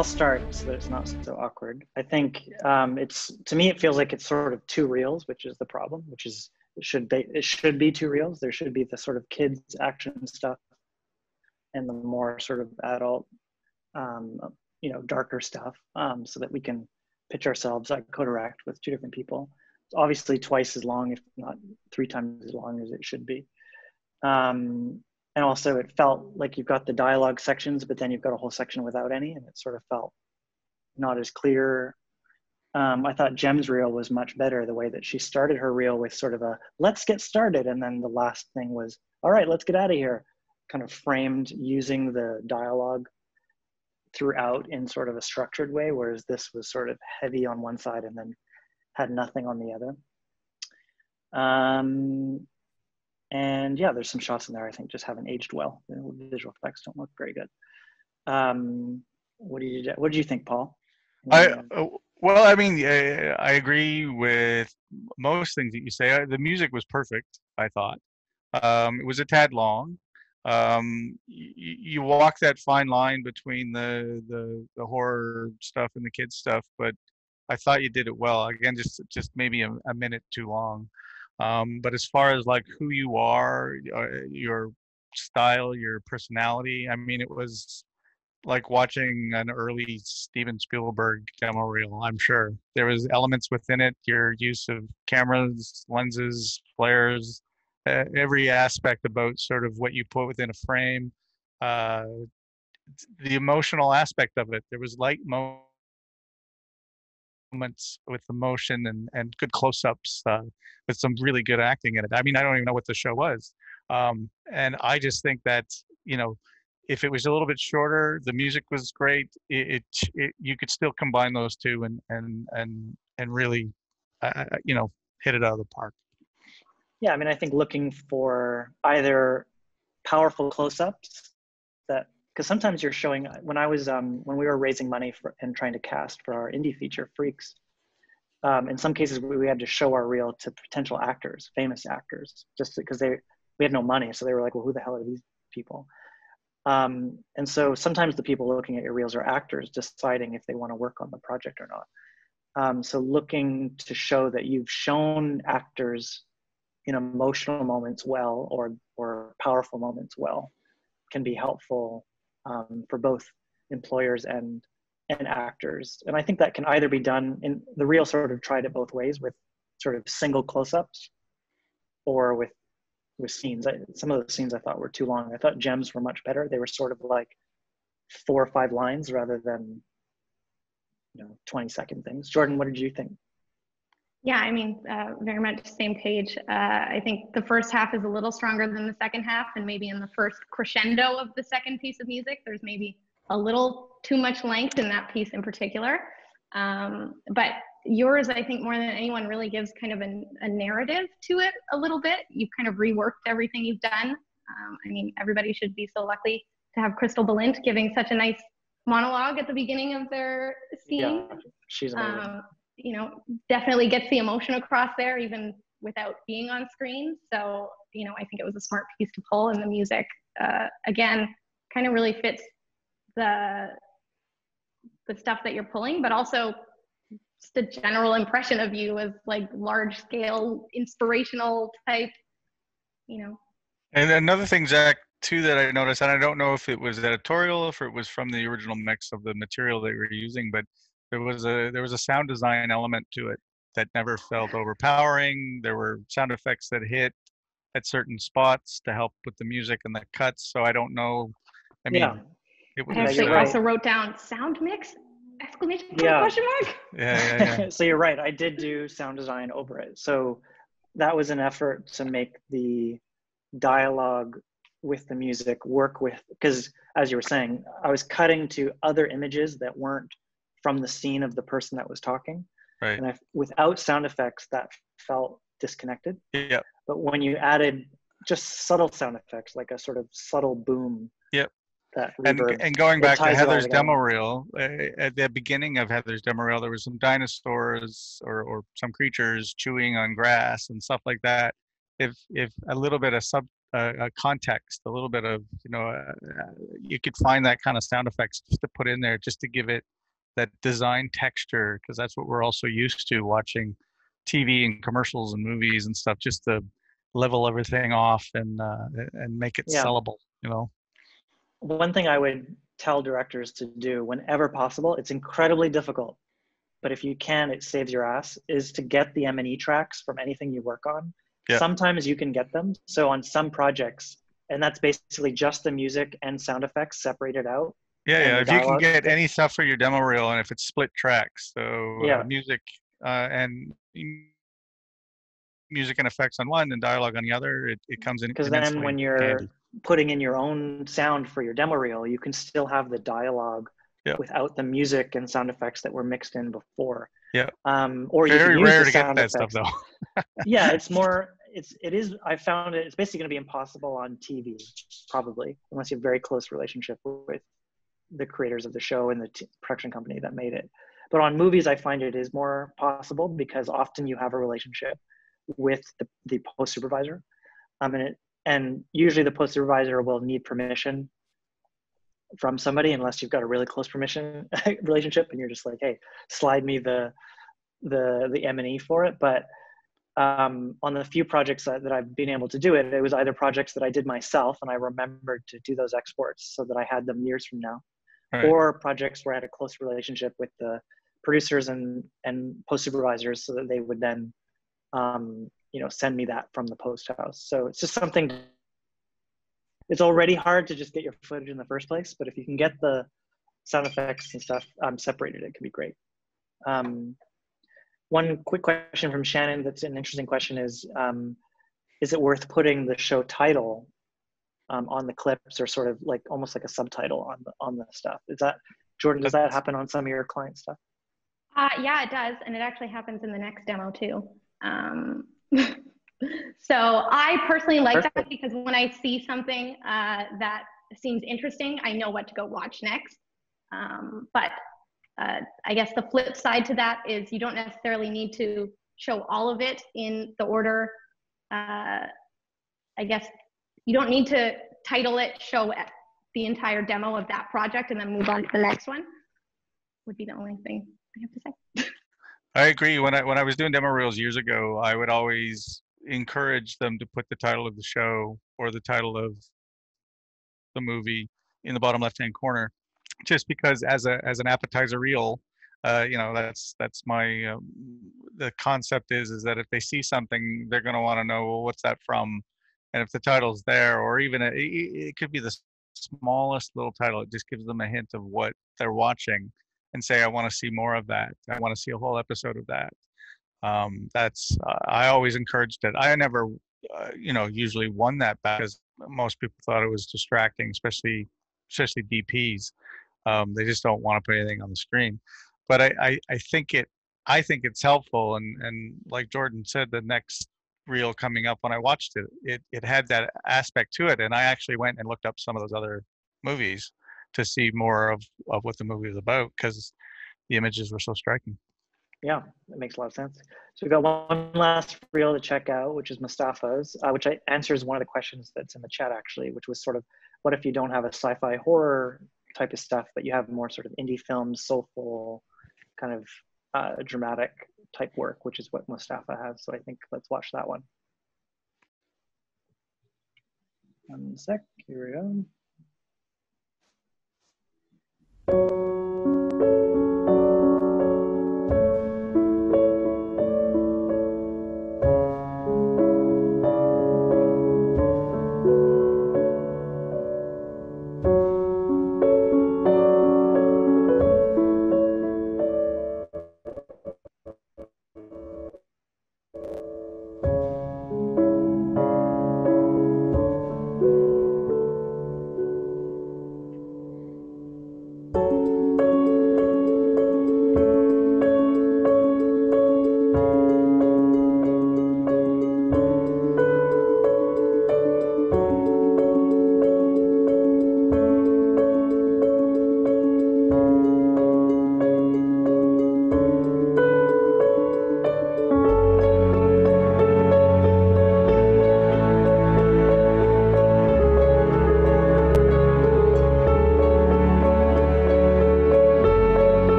I'll start so that it's not so awkward. I think um, it's, to me, it feels like it's sort of two reels, which is the problem, which is it should be, it should be two reels. There should be the sort of kids action stuff and the more sort of adult, um, you know, darker stuff, um, so that we can pitch ourselves, like co-direct with two different people. It's obviously twice as long, if not three times as long as it should be. Um, and also it felt like you've got the dialogue sections, but then you've got a whole section without any, and it sort of felt not as clear. Um, I thought Jem's reel was much better, the way that she started her reel with sort of a, let's get started. And then the last thing was, all right, let's get out of here, kind of framed using the dialogue throughout in sort of a structured way, whereas this was sort of heavy on one side and then had nothing on the other. Um, and yeah, there's some shots in there I think just haven't aged well. The visual effects don't look very good. Um, what do you what do you think, Paul? I uh, well, I mean, I, I agree with most things that you say. The music was perfect, I thought. Um, it was a tad long. Um, you, you walk that fine line between the, the the horror stuff and the kids stuff, but I thought you did it well. Again, just just maybe a, a minute too long. Um, but as far as like who you are, your style, your personality, I mean, it was like watching an early Steven Spielberg demo reel. I'm sure there was elements within it, your use of cameras, lenses, flares, uh, every aspect about sort of what you put within a frame, uh, the emotional aspect of it. There was light moments with emotion and, and good close-ups uh, with some really good acting in it. I mean, I don't even know what the show was. Um, and I just think that, you know, if it was a little bit shorter, the music was great. It, it, it you could still combine those two and and and and really, uh, you know, hit it out of the park. Yeah, I mean, I think looking for either powerful close-ups that, because sometimes you're showing. When I was um, when we were raising money for and trying to cast for our indie feature Freaks, um, in some cases we, we had to show our reel to potential actors, famous actors, just because they we had no money, so they were like, well, who the hell are these people? Um, and so sometimes the people looking at your reels are actors deciding if they want to work on the project or not. Um, so looking to show that you've shown actors in emotional moments well, or, or powerful moments well, can be helpful um, for both employers and, and actors. And I think that can either be done in the reel, sort of tried it both ways with sort of single close-ups or with with scenes. I, some of the scenes I thought were too long. I thought Gems were much better. They were sort of like four or five lines rather than, you know, twenty second things. Jordan, what did you think? Yeah, I mean, uh, very much same page. Uh, I think the first half is a little stronger than the second half, and maybe in the first crescendo of the second piece of music, there's maybe a little too much length in that piece in particular. Um, but yours, I think, more than anyone, really gives kind of a, a narrative to it a little bit. You've kind of reworked everything you've done. Um, I mean, everybody should be so lucky to have Crystal Balint giving such a nice monologue at the beginning of their scene. Yeah, she's amazing. Um, you know, definitely gets the emotion across there, even without being on screen. So, you know, I think it was a smart piece to pull, and the music, uh, again, kind of really fits the, the stuff that you're pulling, but also just a general impression of you as like large scale, inspirational type, you know. And another thing, Zach, too, that I noticed, and I don't know if it was editorial, if it was from the original mix of the material they were using, but there was a there was a sound design element to it that never felt overpowering. There were sound effects that hit at certain spots to help with the music and the cuts. So I don't know. I mean, yeah. it was. I actually right. also wrote down sound mix. Exclamation point, yeah. question mark. Yeah, yeah, yeah. So you're right. I did do sound design over it. So that was an effort to make the dialogue with the music work with, because as you were saying, I was cutting to other images that weren't from the scene of the person that was talking. Right. And I, without sound effects, that felt disconnected. Yeah. But when you added just subtle sound effects, like a sort of subtle boom. Yep. That and, reverb, and going back to Heather's demo together. reel, uh, at the beginning of Heather's demo reel, there was some dinosaurs or, or some creatures chewing on grass and stuff like that. If if a little bit of sub uh, uh, context, a little bit of, you know, uh, you could find that kind of sound effects just to put in there, just to give it that design texture, because that's what we're also used to watching T V and commercials and movies and stuff, just to level everything off and uh, and make it Yeah. sellable, you know. One thing I would tell directors to do whenever possible, it's incredibly difficult, but if you can, it saves your ass, is to get the M and E tracks from anything you work on. Yeah. Sometimes you can get them. So on some projects, and that's basically just the music and sound effects separated out. Yeah, yeah. If you can get any stuff for your demo reel, and if it's split tracks, so yeah. uh, music uh, and music and effects on one and dialogue on the other, it, it comes in. Because then when you're handy. Putting in your own sound for your demo reel, you can still have the dialogue yeah. without the music and sound effects that were mixed in before. Yeah. Um, or very you can use rare the to get that effects. stuff though. Yeah, it's more. It's it is. I found it. It's basically going to be impossible on T V, probably, unless you have a very close relationship with the creators of the show and the t production company that made it. But on movies, I find it is more possible because often you have a relationship with the, the post supervisor, um, and it, and usually the post supervisor will need permission from somebody, unless you've got a really close permission relationship, and you're just like, hey, slide me the the the M and E for it. But um, on the few projects that, that I've been able to do it, it was either projects that I did myself, and I remembered to do those exports so that I had them years from now, right. Or projects where I had a close relationship with the producers and and post supervisors, so that they would then um, you know, send me that from the post house. So it's just something, it's already hard to just get your footage in the first place, but if you can get the sound effects and stuff um, separated, it can be great. Um, one quick question from Shannon that's an interesting question is, um, is it worth putting the show title um, on the clips, or sort of like almost like a subtitle on the, on the stuff? Is that, Jordan, does that happen on some of your client stuff? Uh, yeah, it does. And it actually happens in the next demo too. Um, so I personally like Perfect. that, because when I see something uh, that seems interesting, I know what to go watch next. Um, but uh, I guess the flip side to that is you don't necessarily need to show all of it in the order. Uh, I guess you don't need to title it, show the entire demo of that project, and then move on to the next one. Would be the only thing I have to say. I agree. When I when I was doing demo reels years ago, I would always encourage them to put the title of the show or the title of the movie in the bottom left-hand corner, just because as a as an appetizer reel, uh, you know, that's that's my um, the concept is is that if they see something, they're going to want to know, well, what's that from? And if the title's there, or even a, it, it could be the smallest little title, it just gives them a hint of what they're watching, and say, I want to see more of that. I want to see a whole episode of that. Um, that's, uh, I always encouraged it. I never, uh, you know, usually won that back, because most people thought it was distracting, especially, especially D Ps. Um, they just don't want to put anything on the screen. But I, I, I think it, I think it's helpful. And, and like Jordan said, the next reel coming up, when I watched it, it, it had that aspect to it. And I actually went and looked up some of those other movies to see more of, of what the movie was about, because the images were so striking. Yeah, that makes a lot of sense. So we've got one last reel to check out, which is Mustafa's, uh, which I, answers one of the questions that's in the chat actually, which was sort of, what if you don't have a sci-fi horror type of stuff, but you have more sort of indie films, soulful, kind of uh, dramatic type work, which is what Mustafa has. So I think let's watch that one. One sec, here we go.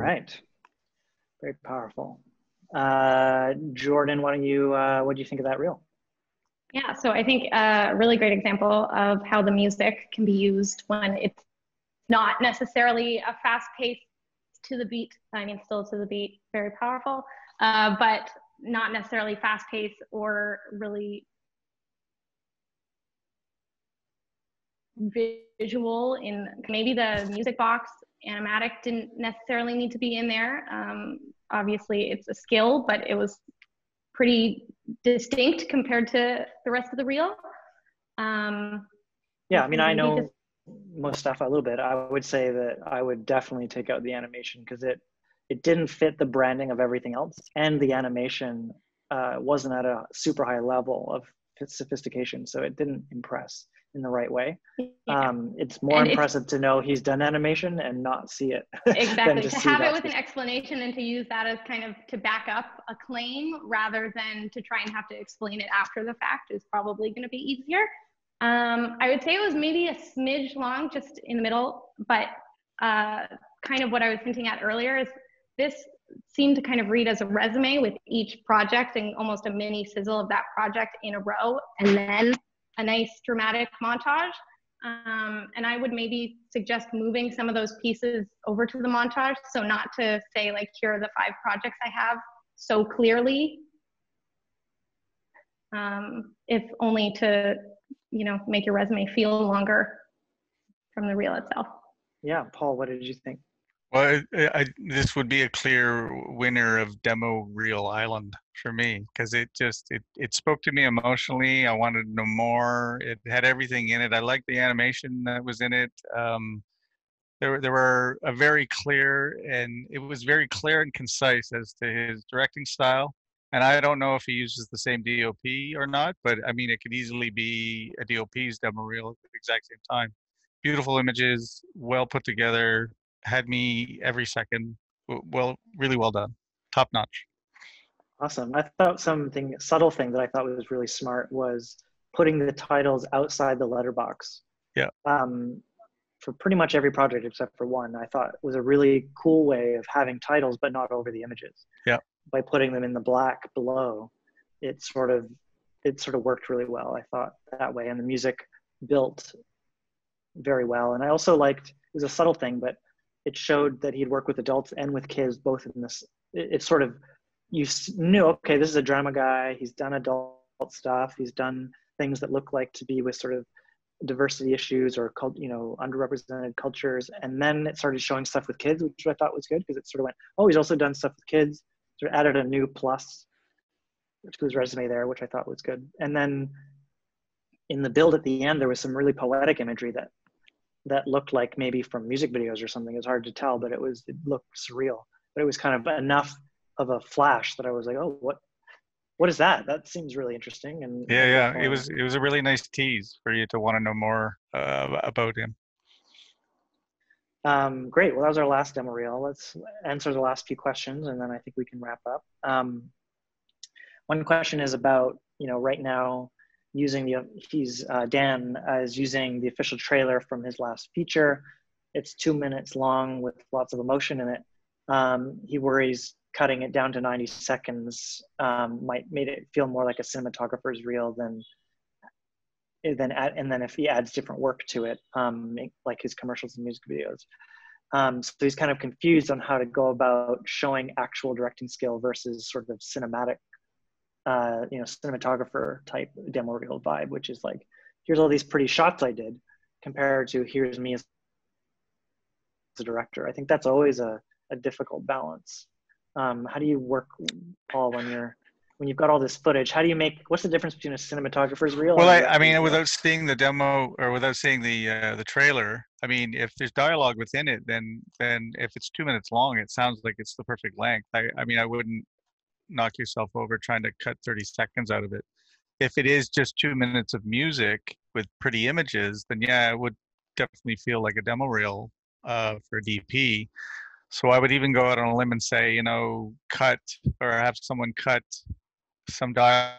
right. Very powerful. Uh, Jordan, why don't you, uh, what do you think of that reel? Yeah, so I think a really great example of how the music can be used when it's not necessarily a fast pace to the beat. I mean, still to the beat, very powerful, uh, but not necessarily fast pace or really visual. In maybe the music box animatic didn't necessarily need to be in there. Um, obviously, it's a skill, but it was pretty distinct compared to the rest of the reel. Um, yeah, I mean, I know just... most stuff a little bit. I would say that I would definitely take out the animation because it it didn't fit the branding of everything else, and the animation uh, wasn't at a super high level of sophistication, so it didn't impress in the right way. Yeah. Um, it's more and impressive it's, to know he's done animation and not see it. Exactly, to, to have it with specific. an explanation and to use that as kind of to back up a claim rather than to try and have to explain it after the fact is probably going to be easier. Um, I would say it was maybe a smidge long, just in the middle, but uh, kind of what I was hinting at earlier is this seemed to kind of read as a resume with each project and almost a mini sizzle of that project in a row, and then a nice dramatic montage. Um, and I would maybe suggest moving some of those pieces over to the montage. So not to say like, here are the five projects I have so clearly, um, if only to, you know, make your resume feel longer from the reel itself. Yeah, Paul, what did you think? Well, I, I, this would be a clear winner of Demo Reel Island for me because it just it it spoke to me emotionally. I wanted to know more. It had everything in it. I liked the animation that was in it. Um, there there were a very clear and it was very clear and concise as to his directing style. And I don't know if he uses the same D O P or not, but I mean it could easily be a D O P's demo reel at the exact same time. Beautiful images, well put together. Had me every second. Well, really well done. Top notch. Awesome. I thought something subtle thing that I thought was really smart was putting the titles outside the letterbox. Yeah. Um, for pretty much every project except for one, I thought was a really cool way of having titles but not over the images. Yeah. By putting them in the black below, it sort of it sort of worked really well. I thought that way, and the music built very well. And I also liked, it was a subtle thing, but it showed that he'd worked with adults and with kids both in this. It, it sort of, you knew, okay, this is a drama guy. He's done adult stuff. He's done things that look like to be with sort of diversity issues or, you know, underrepresented cultures. And then it started showing stuff with kids, which I thought was good because it sort of went, oh, he's also done stuff with kids. Sort of added a new plus to his resume there, which I thought was good. And then in the build at the end, there was some really poetic imagery that that looked like maybe from music videos or something. It's hard to tell, but it was, it looked surreal. But it was kind of enough of a flash that I was like, oh, what, what is that? That seems really interesting. And yeah, yeah, it was, it was a really nice tease for you to want to know more uh, about him. Um, great. Well, that was our last demo reel. Let's answer the last few questions, and then I think we can wrap up. Um, one question is about, you know, right now, using the, he's, uh, Dan uh, is using the official trailer from his last feature. It's two minutes long with lots of emotion in it. Um, he worries cutting it down to ninety seconds um, might make it feel more like a cinematographer's reel than, than add, and then if he adds different work to it, um, like his commercials and music videos. Um, so he's kind of confused on how to go about showing actual directing skill versus sort of cinematic Uh, you know, cinematographer type demo reel vibe, which is like, here's all these pretty shots I did compared to here's me as a director. I think that's always a, a difficult balance. Um, how do you work, Paul, when you're, when you've got all this footage, how do you make, what's the difference between a cinematographer's reel? Well, and I, I mean, without seeing the demo or without seeing the uh, the trailer, I mean, if there's dialogue within it, then then if it's two minutes long, it sounds like it's the perfect length. I, I mean, I wouldn't knock yourself over trying to cut thirty seconds out of it. If it is just two minutes of music with pretty images, then yeah, it would definitely feel like a demo reel uh, for D P. So I would even go out on a limb and say, you know, cut or have someone cut some dialogue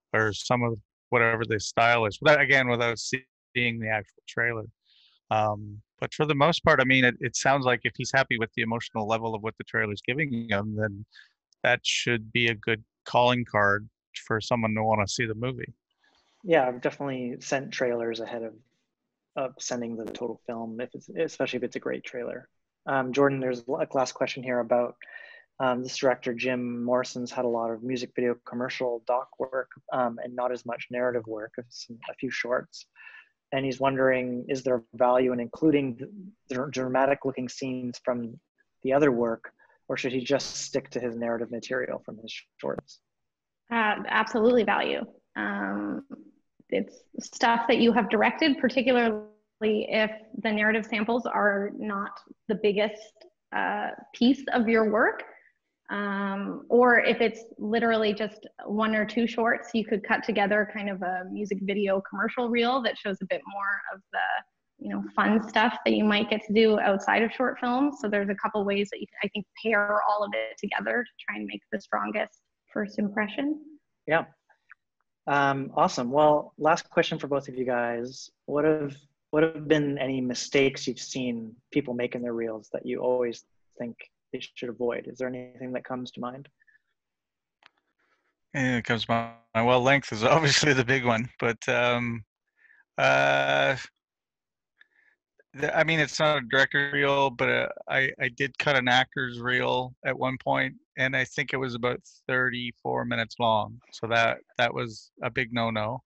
or some of whatever the style is. Without, again, without seeing the actual trailer. Um, but for the most part, I mean, it, it sounds like if he's happy with the emotional level of what the trailer's giving him, then that should be a good calling card for someone to want to see the movie. Yeah, I've definitely sent trailers ahead of, of sending the total film, if it's, especially if it's a great trailer. Um, Jordan, there's a last question here about um, this director, Jim Morrison's had a lot of music video commercial doc work um, and not as much narrative work, some, a few shorts. And he's wondering, is there value in including the dramatic looking scenes from the other work, or should he just stick to his narrative material from his shorts? Uh, absolutely value. Um, it's stuff that you have directed, particularly if the narrative samples are not the biggest uh, piece of your work. Um, or if it's literally just one or two shorts, you could cut together kind of a music video commercial reel that shows a bit more of the, you know, fun stuff that you might get to do outside of short films. So there's a couple ways that you can, I think, pair all of it together to try and make the strongest first impression. Yeah. Um, awesome. Well, last question for both of you guys. What have, what have been any mistakes you've seen people make in their reels that you always think they should avoid? Is there anything that comes to mind? Yeah, it comes to mind. Well, length is obviously the big one, but um, uh, the, I mean, it's not a director reel, but uh, I I did cut an actor's reel at one point, and I think it was about thirty-four minutes long. So that that was a big no-no.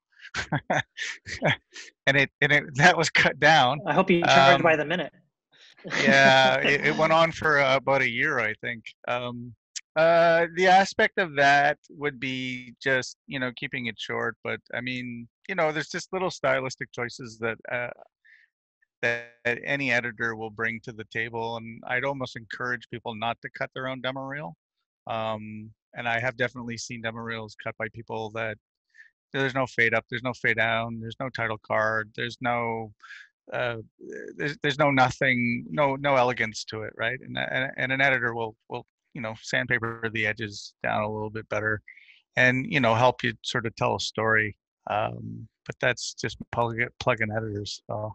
and it and it that was cut down. I hope you charge um, by the minute. yeah, it, it went on for uh, about a year, I think. Um, uh, the aspect of that would be just, you know, keeping it short. But I mean, you know, there's just little stylistic choices that uh, that any editor will bring to the table, and I'd almost encourage people not to cut their own demo reel. Um, and I have definitely seen demo reels cut by people that there's no fade up, there's no fade down, there's no title card, there's no uh, there's there's no nothing, no no elegance to it, right? And and, and an editor will will you know sandpaper the edges down a little bit better, and you know help you sort of tell a story. Um, but that's just plug plug-in editors. So.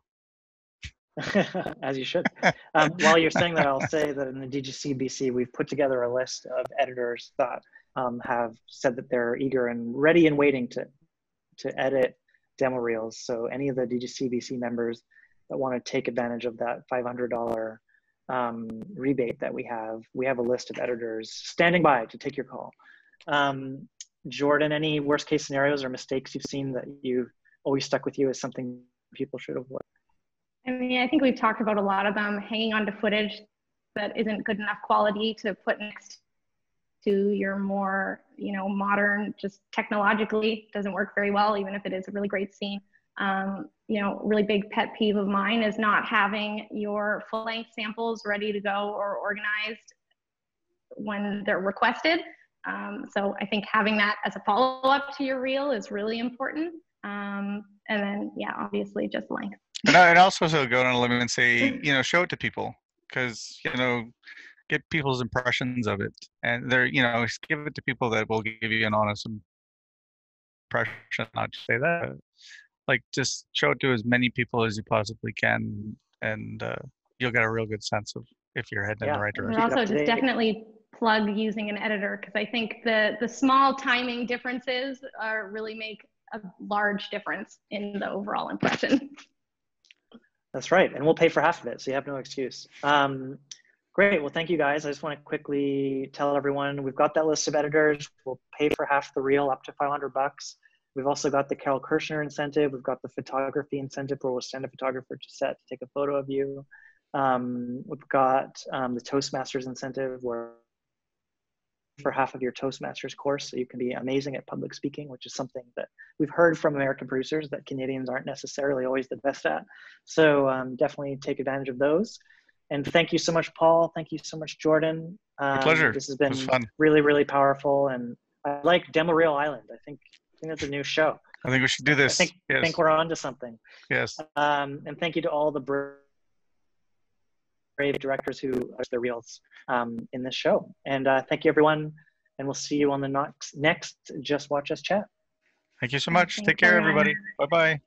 As you should. Um, while you're saying that, I'll say that in the D G C B C, we've put together a list of editors that um, have said that they're eager and ready and waiting to to edit demo reels. So any of the D G C B C members that want to take advantage of that five hundred dollar um, rebate that we have, we have a list of editors standing by to take your call. Um, Jordan, any worst case scenarios or mistakes you've seen that you've always stuck with you as something people should avoid? I mean, I think we've talked about a lot of them, hanging on to footage that isn't good enough quality to put next to your more, you know, modern, just technologically doesn't work very well, even if it is a really great scene. Um, you know, really big pet peeve of mine is not having your full length samples ready to go or organized when they're requested. Um, so I think having that as a follow-up to your reel is really important. Um, and then, yeah, obviously just length. And I'd also go on a limb and say, you know, show it to people, because, you know, get people's impressions of it. And they're, you know, give it to people that will give you an honest impression, not just say that. Like, just show it to as many people as you possibly can, and uh, you'll get a real good sense of if you're heading yeah. in the right direction. And also just definitely plug using an editor, because I think the, the small timing differences are really make a large difference in the overall impression. That's right, and we'll pay for half of it, so you have no excuse. Um, great, well, thank you guys. I just want to quickly tell everyone we've got that list of editors. We'll pay for half the reel, up to five hundred bucks. We've also got the Carol Kirshner incentive. We've got the photography incentive, where we'll send a photographer to set to take a photo of you. Um, we've got um, the Toastmasters incentive, where for half of your Toastmasters course, so you can be amazing at public speaking, which is something that we've heard from American producers that Canadians aren't necessarily always the best at. So um, definitely take advantage of those. And thank you so much, Paul. Thank you so much, Jordan. Um, My pleasure. This has been fun. really, really powerful. And I like Demo Reel Island. I think, I think that's a new show. I think we should do this. I think, yes. I think we're on to something. Yes. Um, and thank you to all the brave directors who are the reels um, in this show. And uh, thank you, everyone. And we'll see you on the next, next Just Watch Us Chat. Thank you so much. Thanks, Take care, everyone. everybody. Bye-bye.